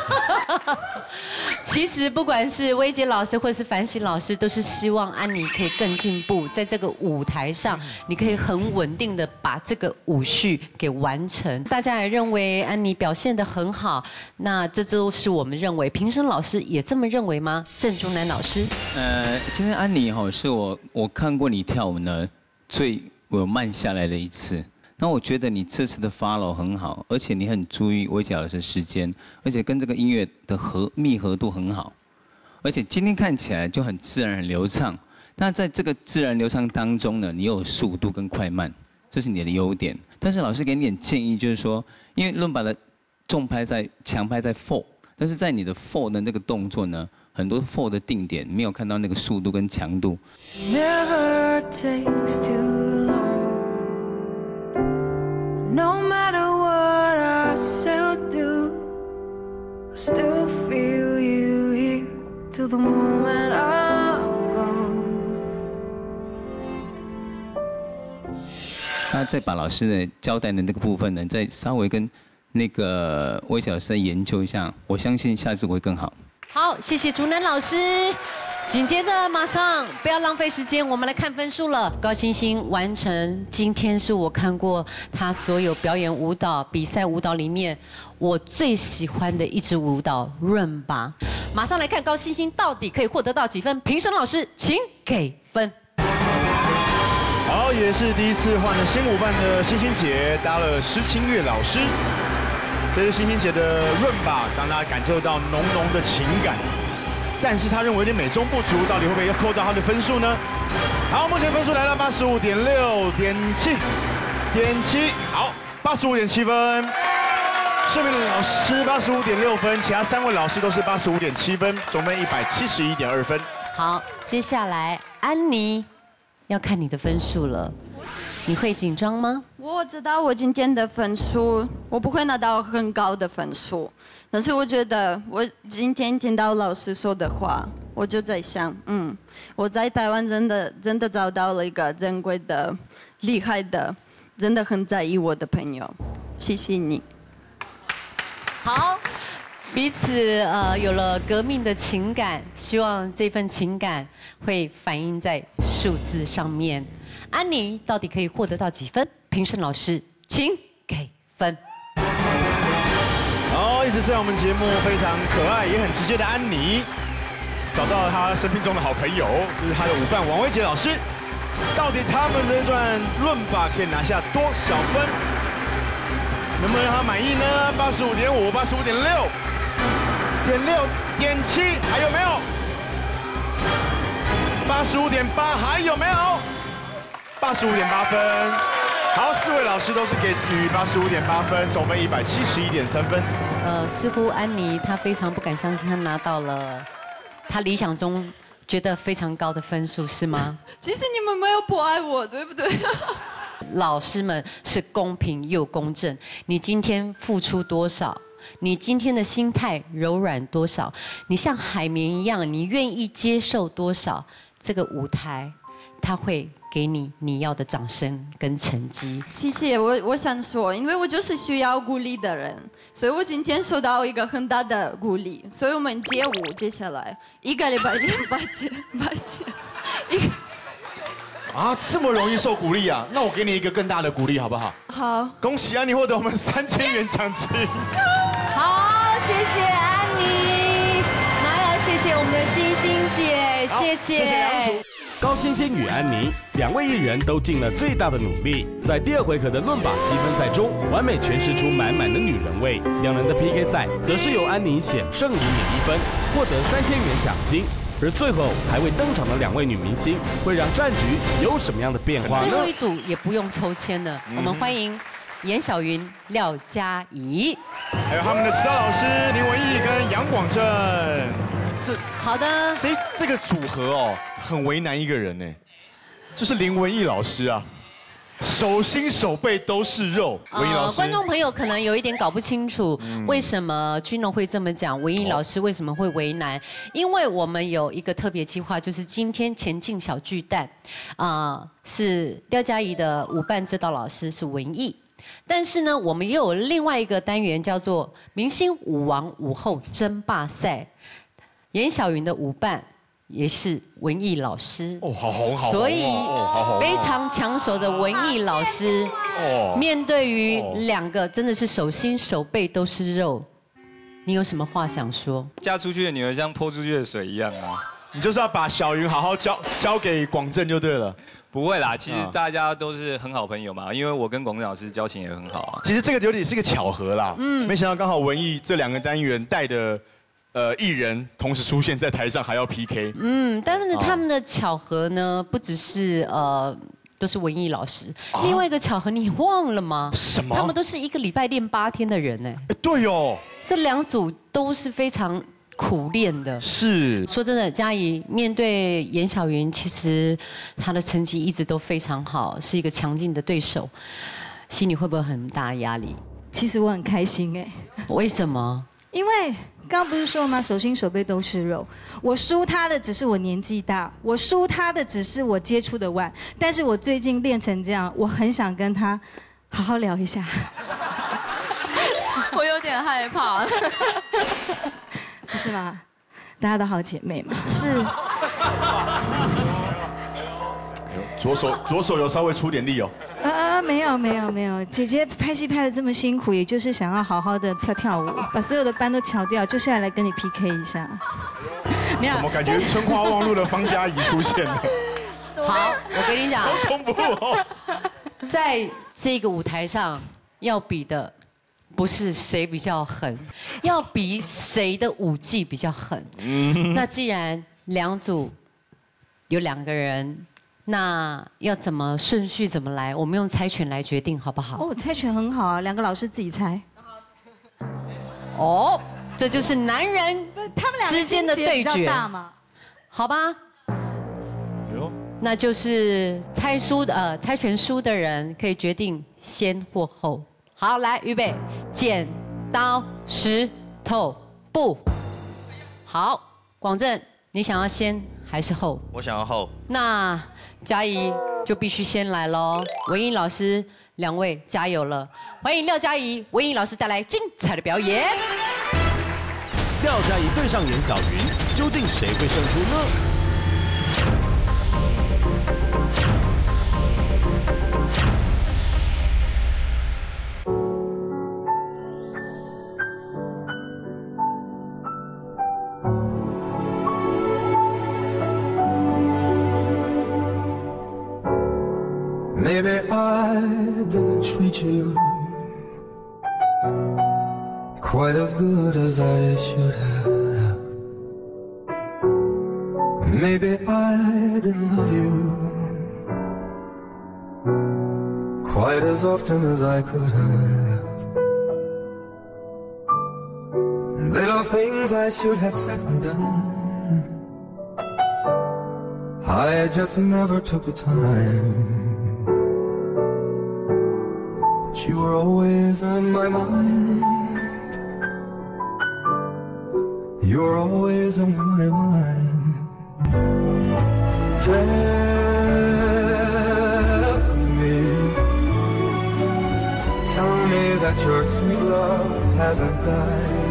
其实不管是薇姐老师或是凡喜老师，都是希望安妮可以更进步，在这个舞台上，你可以很稳定的把这个舞序给完成。大家也认为安妮表现得很好，那这都是我们认为，评审老师也这么认为吗？郑中南老师， 今天安妮是我看过你跳舞呢最慢下来的一次。那我觉得你这次的 follow 很好，而且你很注意薇姐老师的时间，而且跟这个音乐的密合度很好，而且今天看起来就很自然、很流畅。那在这个自然流畅当中呢，你有速度跟快慢，这是你的优点。但是老师给你点建议，就是说，因为伦巴的重拍强拍在 4， 但是在你的 4的那个动作呢，很多 4的定点没有看到那个速度跟强度。 Never takes too long. No matter what I still do, I still feel you here till the moment I'm gone. 那再把老师的交代的那个部分呢，再稍微跟那个薇姐老师再研究一下，我相信下次会更好。 好，谢谢竹南老师。紧接着马上不要浪费时间，我们来看分数了。高星星完成今天是我看过他所有表演舞蹈比赛舞蹈里面我最喜欢的一支舞蹈润吧。马上来看高星星到底可以获得到几分？评审老师请给分。 好，也是第一次换了新舞伴的星星姐搭了施清月老师，这是星星姐的润吧，让大家感受到浓浓的情感。但是他认为有点美中不足，到底会不会要扣到他的分数呢？好，目前分数来到85.6.7，好，85.7分。顺明老师85.6分，其他3位老师都是85.7分，总分171.2分。 好，接下来安妮要看你的分数了，你会紧张吗？ 我知道我今天的分数，我不会拿到很高的分数。但是我觉得，我今天听到老师说的话，我就在想，我在台湾真的找到了一个珍贵的、厉害的，真的很在意我的朋友。谢谢你。 好，彼此有了革命的情感，希望这份情感会反映在数字上面。安妮到底可以获得到几分？评审老师，请给分。 好，一直在我们节目非常可爱也很直接的安妮，找到了她生命中的好朋友，就是她的舞伴王薇姐老师。到底他们的这段论法可以拿下多少分？能不能让她满意呢？85.5、85.6.7，还有没有？85.8，还有没有？85.8分。好，4位老师都是给予85.8分，总分171.3分。 似乎安妮她非常不敢相信，她拿到了她理想中觉得非常高的分数，是吗？ 其实你们没有不爱我，对不对？ 老师们是公平又公正，你今天付出多少？你今天的心态柔软多少？你像海绵一样，你愿意接受多少？这个舞台他会给你要的掌声跟成绩。 谢谢，我想说，因为我就是需要鼓励的人，所以我今天收到一个很大的鼓励，所以我们街舞接下来1个礼拜练8天， 啊，这么容易受鼓励啊？那我给你一个更大的鼓励好不好？ 好， 恭喜安妮获得我们3000元奖金。 好，谢谢安妮，那要谢谢我们的星星姐，谢谢。 高欣欣与安妮2位艺人都尽了最大的努力，在第2回合的论把积分赛中，完美诠释出满满的女人味。2人的 PK 赛则是由安妮险胜以免1分，获得3000元奖金。而最后还未登场的2位女明星，会让战局有什么样的变化呢？ 最后一组也不用抽签了，我们欢迎严小云、廖嘉怡， 还有他们的指导老师林文义跟杨广正。 好的， 这个组合哦，很为难一个人呢，就是林文义老师啊，手心手背都是肉。文义老师， 观众朋友可能有一点搞不清楚，为什么君荣会这么讲，文义老师为什么会为难？因为我们有一个特别计划，就是今天前进小巨蛋，是廖嘉怡的舞伴指导老师是文义。但是呢，我们又有另外一个单元叫做明星舞王舞后争霸赛。严小云的舞伴也是文艺老师哦，好红好红， 所以非常抢手的文艺老师，面对于2个真的是手心手背都是肉，你有什么话想说？ 嫁出去的女儿像泼出去的水一样啊！ 你就是要把小云好好交给广正就对了。 不会啦，其实大家都是很好朋友嘛，因为我跟广正老师交情也很好啊。 其实这个有点是个巧合啦，没想到刚好文艺这2个单元带的。艺人同时出现在台上还要 PK， 但是他们的巧合呢，不只是都是文艺老师，另外一个巧合你忘了吗？ 什么？ 他们都是1个礼拜练8天的人呢。 对哦， 这2组都是非常苦练的。 是。 说真的，嘉怡面对严小云，其实她的成绩一直都非常好，是一个强劲的对手，心里会不会很大的压力？ 其实我很开心哎。 为什么？ 因为刚刚不是说吗？手心手背都是肉。我输他的只是我年纪大，我输他的只是我接触的晚。但是我最近练成这样，我很想跟他好好聊一下。 我有点害怕。 不是吗？大家都好姐妹嘛。是。 左手有稍微出点力哦。 没有，姐姐拍戏拍得这么辛苦，也就是想要好好的跳舞，把所有的班都翘掉，就是要来跟你 PK 一下。 怎么感觉春花望路的方嘉怡出现了？ 好，我跟你讲， 好恐怖哦！ 在这个舞台上要比的不是谁比较狠，要比谁的舞技比较狠。那既然2组有2个人。那要怎么顺序怎么来？我们用猜拳来决定，好不好？ 猜拳很好啊，2个老师自己猜。 这就是男人之间的对决。好吧。那就是猜拳输的人可以决定先或后。好，来，预备，剪刀石头布。好，广正，你想要先还是后？ 我想要后。 那嘉怡就必须先来喽。文艺老师2位加油了，欢迎廖嘉怡、文艺老师带来精彩的表演。 廖嘉怡对上严小云，究竟谁会胜出呢 ？Maybe I didn't treat you quite as good as I should have. Maybe I didn't love you quite as often as I could have. Little things I should have said and done, I just never took the time. You were always on my mind. You were always on my mind. Tell sweet love hasn't died.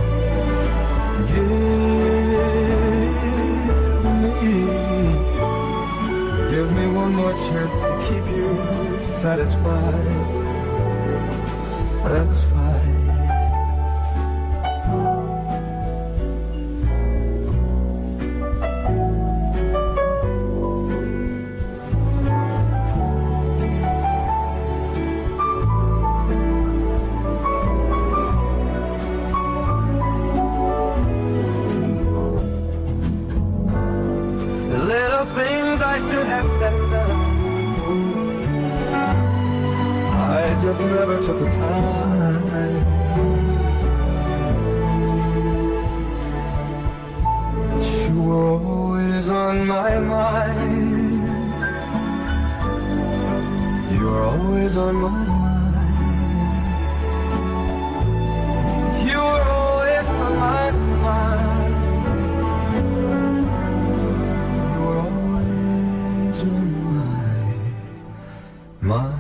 Give me one more chance to keep you satisfied. Satisfied. Just never took the time. But you were always on my mind. You were always on my mind. You were always on my mind. You were always on my mind.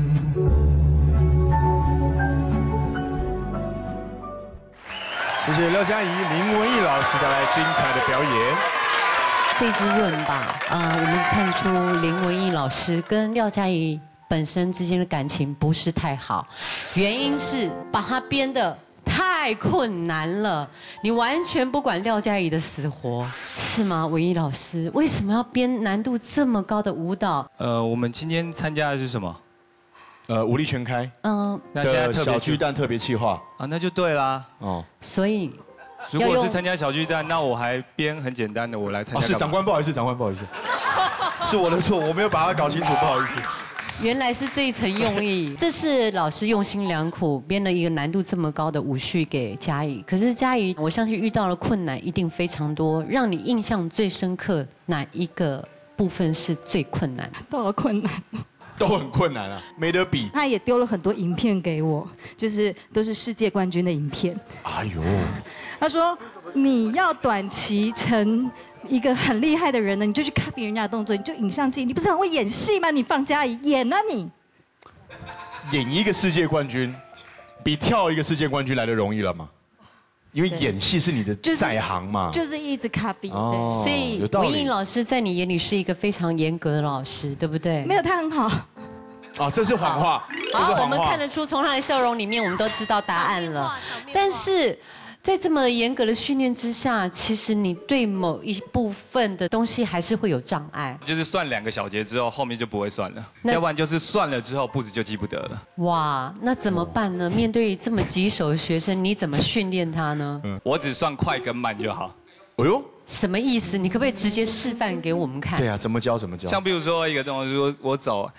谢谢廖嘉怡、林文艺老师带来精彩的表演。 这支润吧，我们看出林文艺老师跟廖嘉怡本身之间的感情不是太好，原因是把它编得太困难了，你完全不管廖嘉怡的死活，是吗？文艺老师为什么要编难度这么高的舞蹈？ 我们今天参加的是什么？ 武力全开。 那现在特别小巨蛋特别企划啊，那就对啦。 哦， 所以如果是参加小巨蛋，那我还编很简单的，我来参加。 是长官，不好意思，长官不好意思，是我的错，我没有把它搞清楚，不好意思。 原来是这一层用意，这是老师用心良苦编了一个难度这么高的舞序给嘉怡。可是嘉怡，我相信遇到了困难一定非常多，让你印象最深刻哪一个部分是最困难？ 都好困难。 都很困难啊，没得比。 他也丢了很多影片给我，就是都是世界冠军的影片。 哎呦， 他说你要短期成一个很厉害的人呢，你就去 copy 人家的动作，你就影像记，你不是很会演戏吗？你放嘉怡演啊你。 演一个世界冠军，比跳一个世界冠军来的容易了吗？因为演戏是你的在行嘛， 就是一直 copy， 对，所以文艺老师在你眼里是一个非常严格的老师，对不对？ 没有，他很好。 啊，这是谎话， 好，我们看得出从他的笑容里面，我们都知道答案了。但是在这么严格的训练之下，其实你对某一部分的东西还是会有障碍。 就是算2个小节之后，后面就不会算了，要不然就是算了之后步子就记不得了。 哇，那怎么办呢？面对这么棘手的学生，你怎么训练他呢？ 我只算快跟慢就好。 哎呦， 什么意思？你可不可以直接示范给我们看？ 对啊，怎么教？怎么教？ 像比如说一个动作，说我走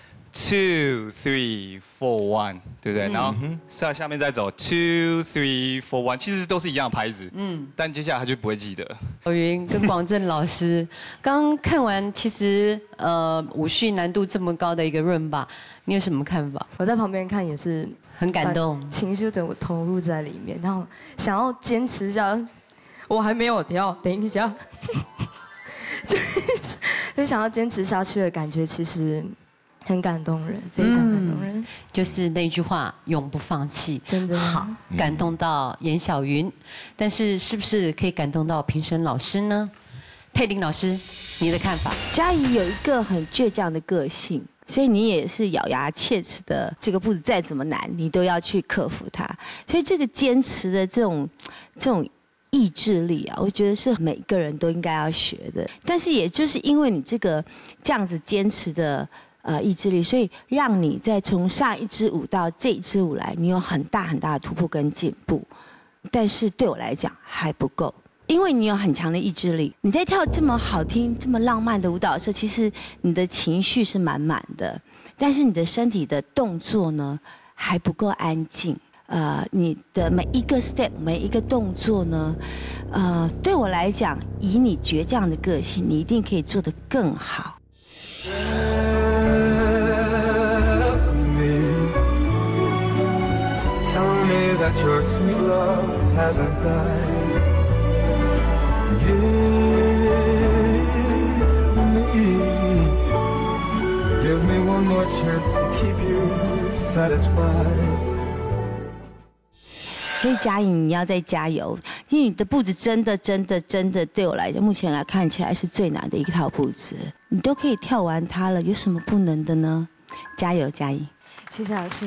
2 3 4 1，对不对？然后下面再走 2 3 4 1，其实都是一样的拍子，但接下来他就不会记得。 小云跟广正老师刚看完，其实舞序难度这么高的一个润吧，你有什么看法？ 我在旁边看也是很感动， 情绪整个投入在里面，然后想要坚持一下，我还没有跳，等一下，就想要坚持下去的感觉，其实很感动人，非常感动人。 就是那句话，永不放弃， 真的好，感动到严小云，但是是不是可以感动到评审老师呢？佩玲老师，你的看法？ 嘉怡有一个很倔强的个性，所以你也是咬牙切齿的，这个步子再怎么难，你都要去克服它。所以这个坚持的这种意志力啊，我觉得是每个人都应该要学的。但是也就是因为你这样子坚持的意志力，所以让你在从上一支舞到这一支舞来，你有很大很大的突破跟进步。但是对我来讲还不够，因为你有很强的意志力。你在跳这么好听、这么浪漫的舞蹈的时候，其实你的情绪是满满的，但是你的身体的动作呢还不够安静。你的每一个 step， 每一个动作呢，对我来讲，以你倔强的个性，你一定可以做得更好。 Tell me that your sweet love hasn't died. Give me one more chance to keep you satisfied. 所以嘉颖你要再加油，因为你的步子真的对我来讲，目前来看起来是最难的一套步子，你都可以跳完它了，有什么不能的呢？加油，嘉颖！ 谢谢老师。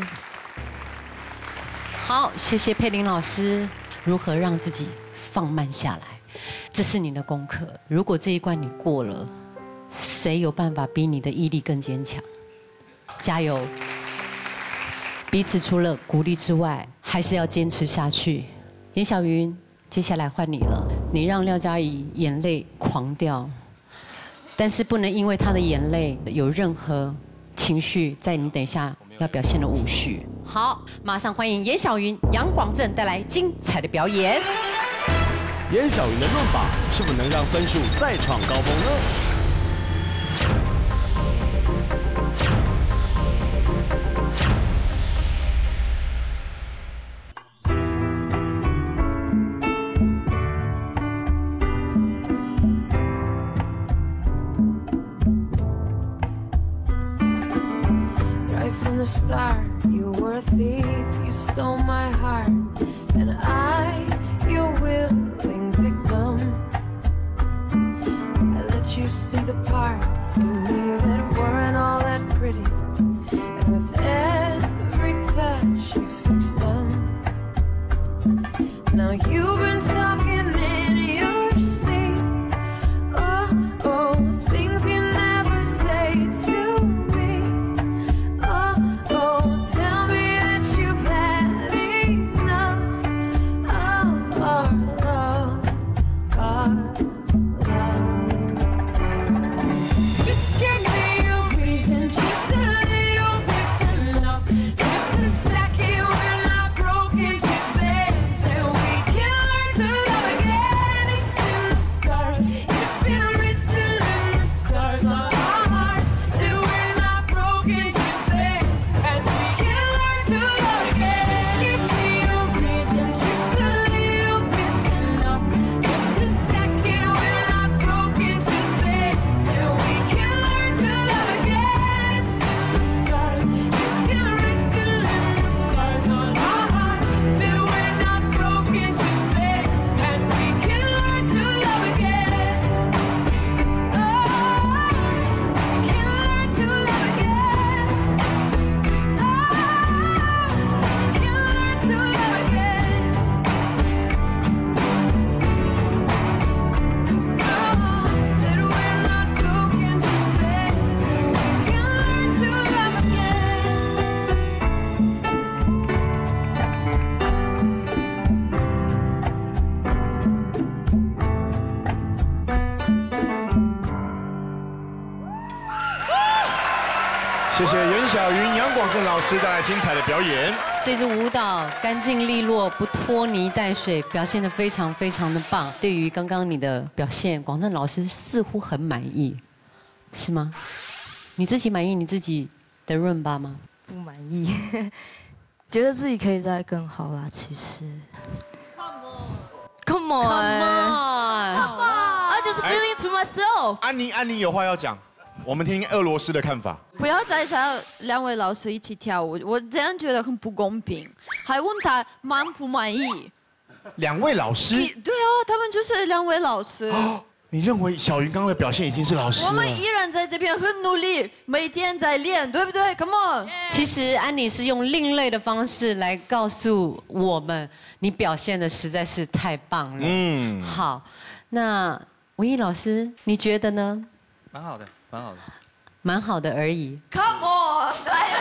好，谢谢佩玲老师。如何让自己放慢下来，这是你的功课。如果这一关你过了，谁有办法比你的毅力更坚强？加油！彼此除了鼓励之外，还是要坚持下去。严小云，接下来换你了。你让廖嘉怡眼泪狂掉，但是不能因为她的眼泪有任何情绪在你等一下要表现的舞序。好，马上欢迎严小云、杨广正带来精彩的表演。 严小云的论法是否能让分数再创高峰呢？ Start, you were a thief, you stole my heart, and I, your willing victim. I let you see the parts of me that weren't all that pretty, and with every touch you fixed them. Now you've been talking in your sleep, oh, things you never say to me. Tell me that you've had enough of our love, Just give me a reason, just a little bit's enough. Just a second, we're not broken, just bends, and we can learn to love again. It's in the stars, it's been written in the stars on our hearts that we're not broken, just bends. And we can learn to love again. Give me a reason, just a little bit's enough. Just a second, we're not broken, just bends, and we can learn to love again. It's in the stars, it's been written in the stars on our hearts that we're not broken, just bends, and we can learn to love again. Oh, we can learn to love again. Oh, 谢谢严小云、杨广正老师带来精彩的表演。 这支舞蹈干净利落，不拖泥带水，表现得非常的棒。对于刚刚你的表现，广正老师似乎很满意，是吗？你自己满意你自己的润吧吗？ 不满意，觉得自己可以再更好啦。其实 ，Come on， I just feeling to myself。 安妮有话要讲，我们听俄罗斯的看法。 不要再找两位老师一起跳舞，我这样觉得很不公平。还问他满不满意？ 两位老师？ 对啊，他们就是两位老师。 你认为小云刚刚的表现已经是老师了？ 我们依然在这边很努力，每天在练，对不对 ？Come on。 其实安妮是用另类的方式来告诉我们，你表现的实在是太棒了。嗯，好，那文艺老师，你觉得呢？ 蛮好的，蛮好的。 蛮好的而已。 Come on，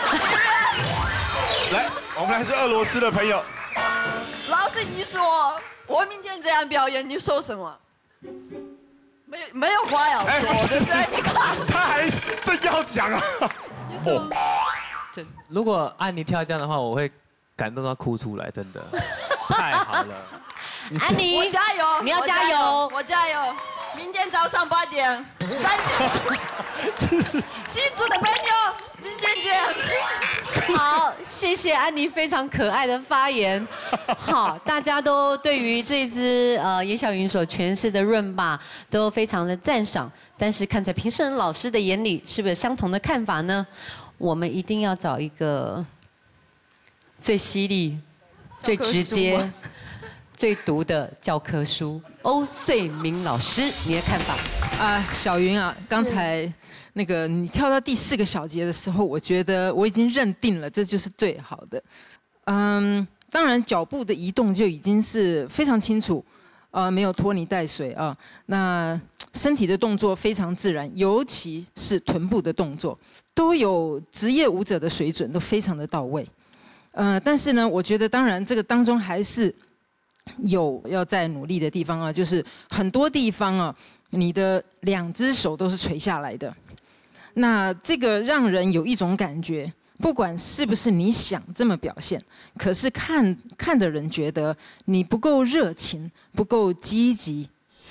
来，我们来自俄罗斯的朋友。 老师，你说我明天这样表演，你说什么？没有话要说，对不对？你看， 他还正要讲啊。 你说， 如果按你跳这样的话，我会感动到哭出来，真的，太好了。 安妮， 我加油， 你要加油， 我加油。明天早上8点，在新竹的朋友，明天见。 好，谢谢安妮非常可爱的发言。好，大家都对于这支严小云所诠释的润吧都非常的赞赏，但是看在评审老师的眼里，是不是有相同的看法呢？我们一定要找一个最犀利、 最直接、最毒的教科书。欧穗明老师，你的看法？ 小云啊，刚才那个你跳到第4个小节的时候，我觉得我已经认定了这就是最好的。当然脚步的移动就已经是非常清楚，没有拖泥带水啊。那身体的动作非常自然，尤其是臀部的动作，都有职业舞者的水准，都非常的到位。但是呢，我觉得当然这个当中还是有要再努力的地方啊，就是很多地方啊，你的2只手都是垂下来的，那这个让人有一种感觉，不管是不是你想这么表现，可是看的人觉得你不够热情，不够积极。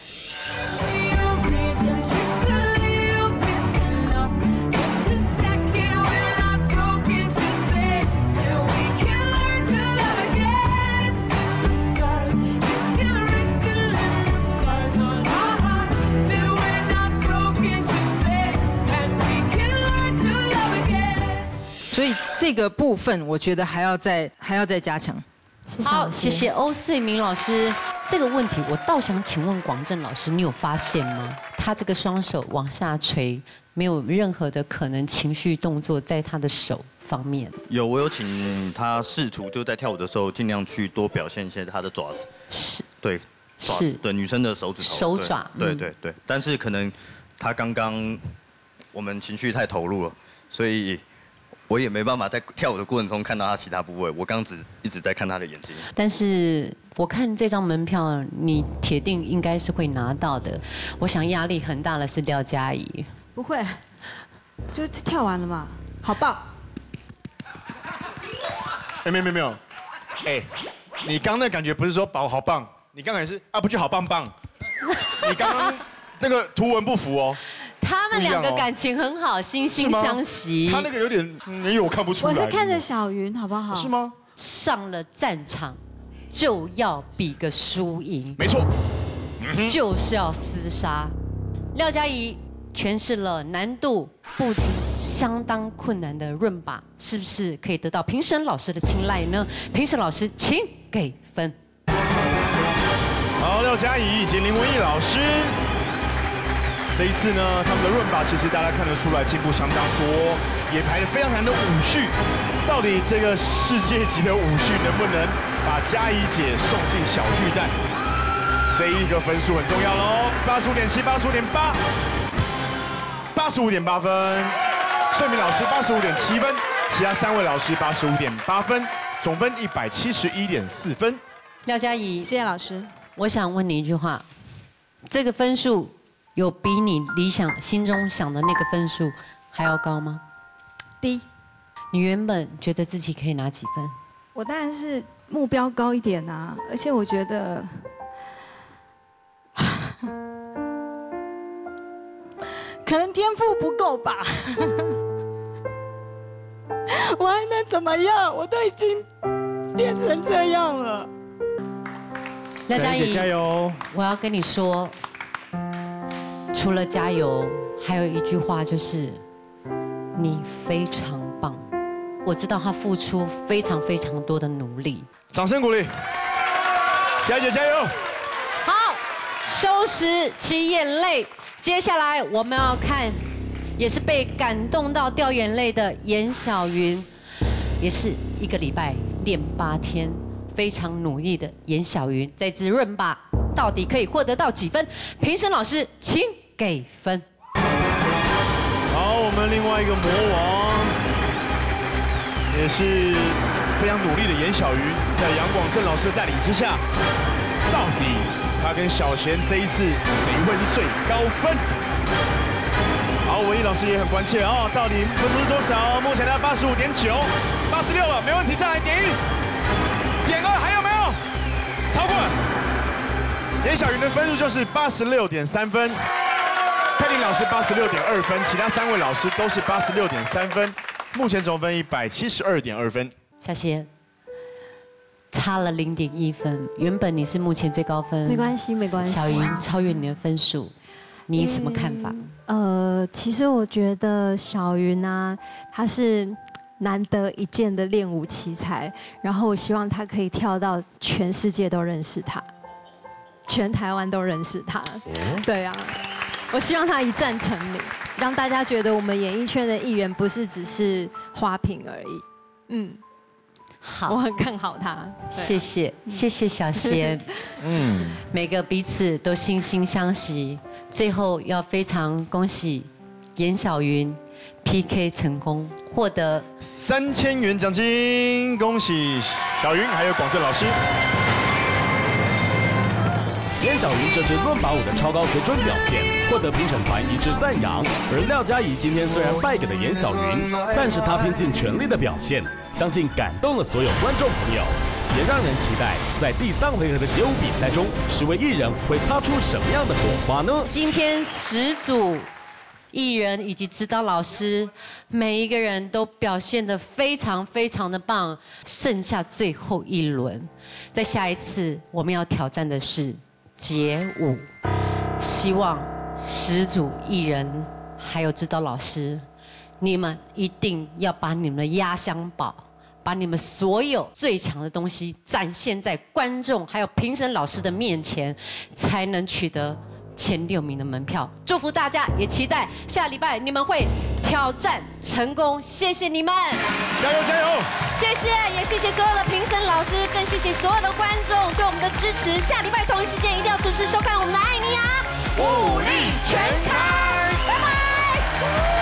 所以这个部分，我觉得还要再加强。 好，谢谢欧穗明老师。这个问题我倒想请问广正老师，你有发现吗？他这个双手往下垂，没有任何的可能情绪动作在他的手方面。 我有请他试图就在跳舞的时候尽量去多表现一些他的爪子。 是。 对。 是。 对，女生的手指头。 手爪。 对。但是可能他刚刚我们情绪太投入了，所以我也没办法在跳舞的过程中看到他其他部位，我刚只一直在看他的眼睛。 但是我看这张门票，你铁定应该是会拿到的。我想压力很大的是廖嘉怡。 不会，就跳完了嘛，好棒。 没有，你刚那感觉不是说好棒，你刚才是不就好棒棒？你刚刚那个图文不符哦。 他们2个感情很好，惺惺相惜。 他那个有点没有看不出来。 我是看着小云，好不好？ 是吗？ 上了战场就要比个输赢， 没错， 就是要厮杀。廖嘉怡诠释了难度步子相当困难的润把，是不是可以得到评审老师的青睐呢？评审老师，请给分。 好，廖嘉怡以及林文义老师。这一次呢，他们的润把其实大家看得出来进步相当多，也排了非常难的舞序。到底这个世界级的舞序能不能把嘉怡姐送进小巨蛋？这一个分数很重要喽，85.7、85.8、85.8分。穗明老师85.7分，其他3位老师85.8分，总分171.4分。 廖嘉怡， 谢谢老师。 我想问你一句话，这个分数有比你理想心中想的那个分数还要高吗？ 低。 你原本觉得自己可以拿几分？ 我当然是目标高一点啊，而且我觉得，可能天赋不够吧。我还能怎么样？我都已经练成这样了。 廖嘉怡， 加油！ 我要跟你说。除了加油，还有一句话就是，你非常棒。我知道他付出非常非常多的努力， 掌声鼓励，嘉怡姐加油！ 好，收拾起眼泪。接下来我们要看，也是被感动到掉眼泪的严小云，也是1个礼拜练8天，非常努力的严小云，这支润把到底可以获得到几分？评审老师，请给分。 好，我们另外一个魔王，也是非常努力的严小云，在杨广正老师的带领之下，到底他跟小贤这一次谁会是最高分？好，文艺老师也很关切哦，到底分数是多少？目前在85.9、86了，没问题，再来点1、点2，还有没有？超过了。严小云的分数就是86.3分。佩玲老师86.2分，其他3位老师都是86.3分，目前总分172.2分。 小贤差了0.1分，原本你是目前最高分， 没关系，没关系。 小云超越你的分数，你什么看法？ 其实我觉得小云啊，她是难得一见的练舞奇才，然后我希望他可以跳到全世界都认识他，全台湾都认识他。对啊，我希望他一战成名，让大家觉得我们演艺圈的艺人不是只是花瓶而已。好，我很看好他。 谢谢，谢谢小仙。每个彼此都惺惺相惜。最后要非常恭喜严小云 PK 成功，获得 3000元奖金，恭喜小云还有广正老师。 严小云这支论把舞的超高水准表现，获得评审团一致赞扬。而廖嘉怡今天虽然败给了严小云，但是她拼尽全力的表现，相信感动了所有观众朋友，也让人期待在第3回合的街舞比赛中，10位艺人会擦出什么样的火花呢？ 今天10组艺人以及指导老师，每一个人都表现得非常非常的棒。剩下最后一轮，在下一次我们要挑战的是街舞，希望10组艺人还有指导老师，你们一定要把你们的压箱宝，把你们所有最强的东西展现在观众还有评审老师的面前，才能取得前6名的门票。祝福大家，也期待下礼拜你们会挑战成功。谢谢你们， 加油加油！ 谢谢，也谢谢所有的评审老师，更谢谢所有的观众对我们的支持。下礼拜同一时间一定要准时收看我们的爱你啊，武力全开，拜拜。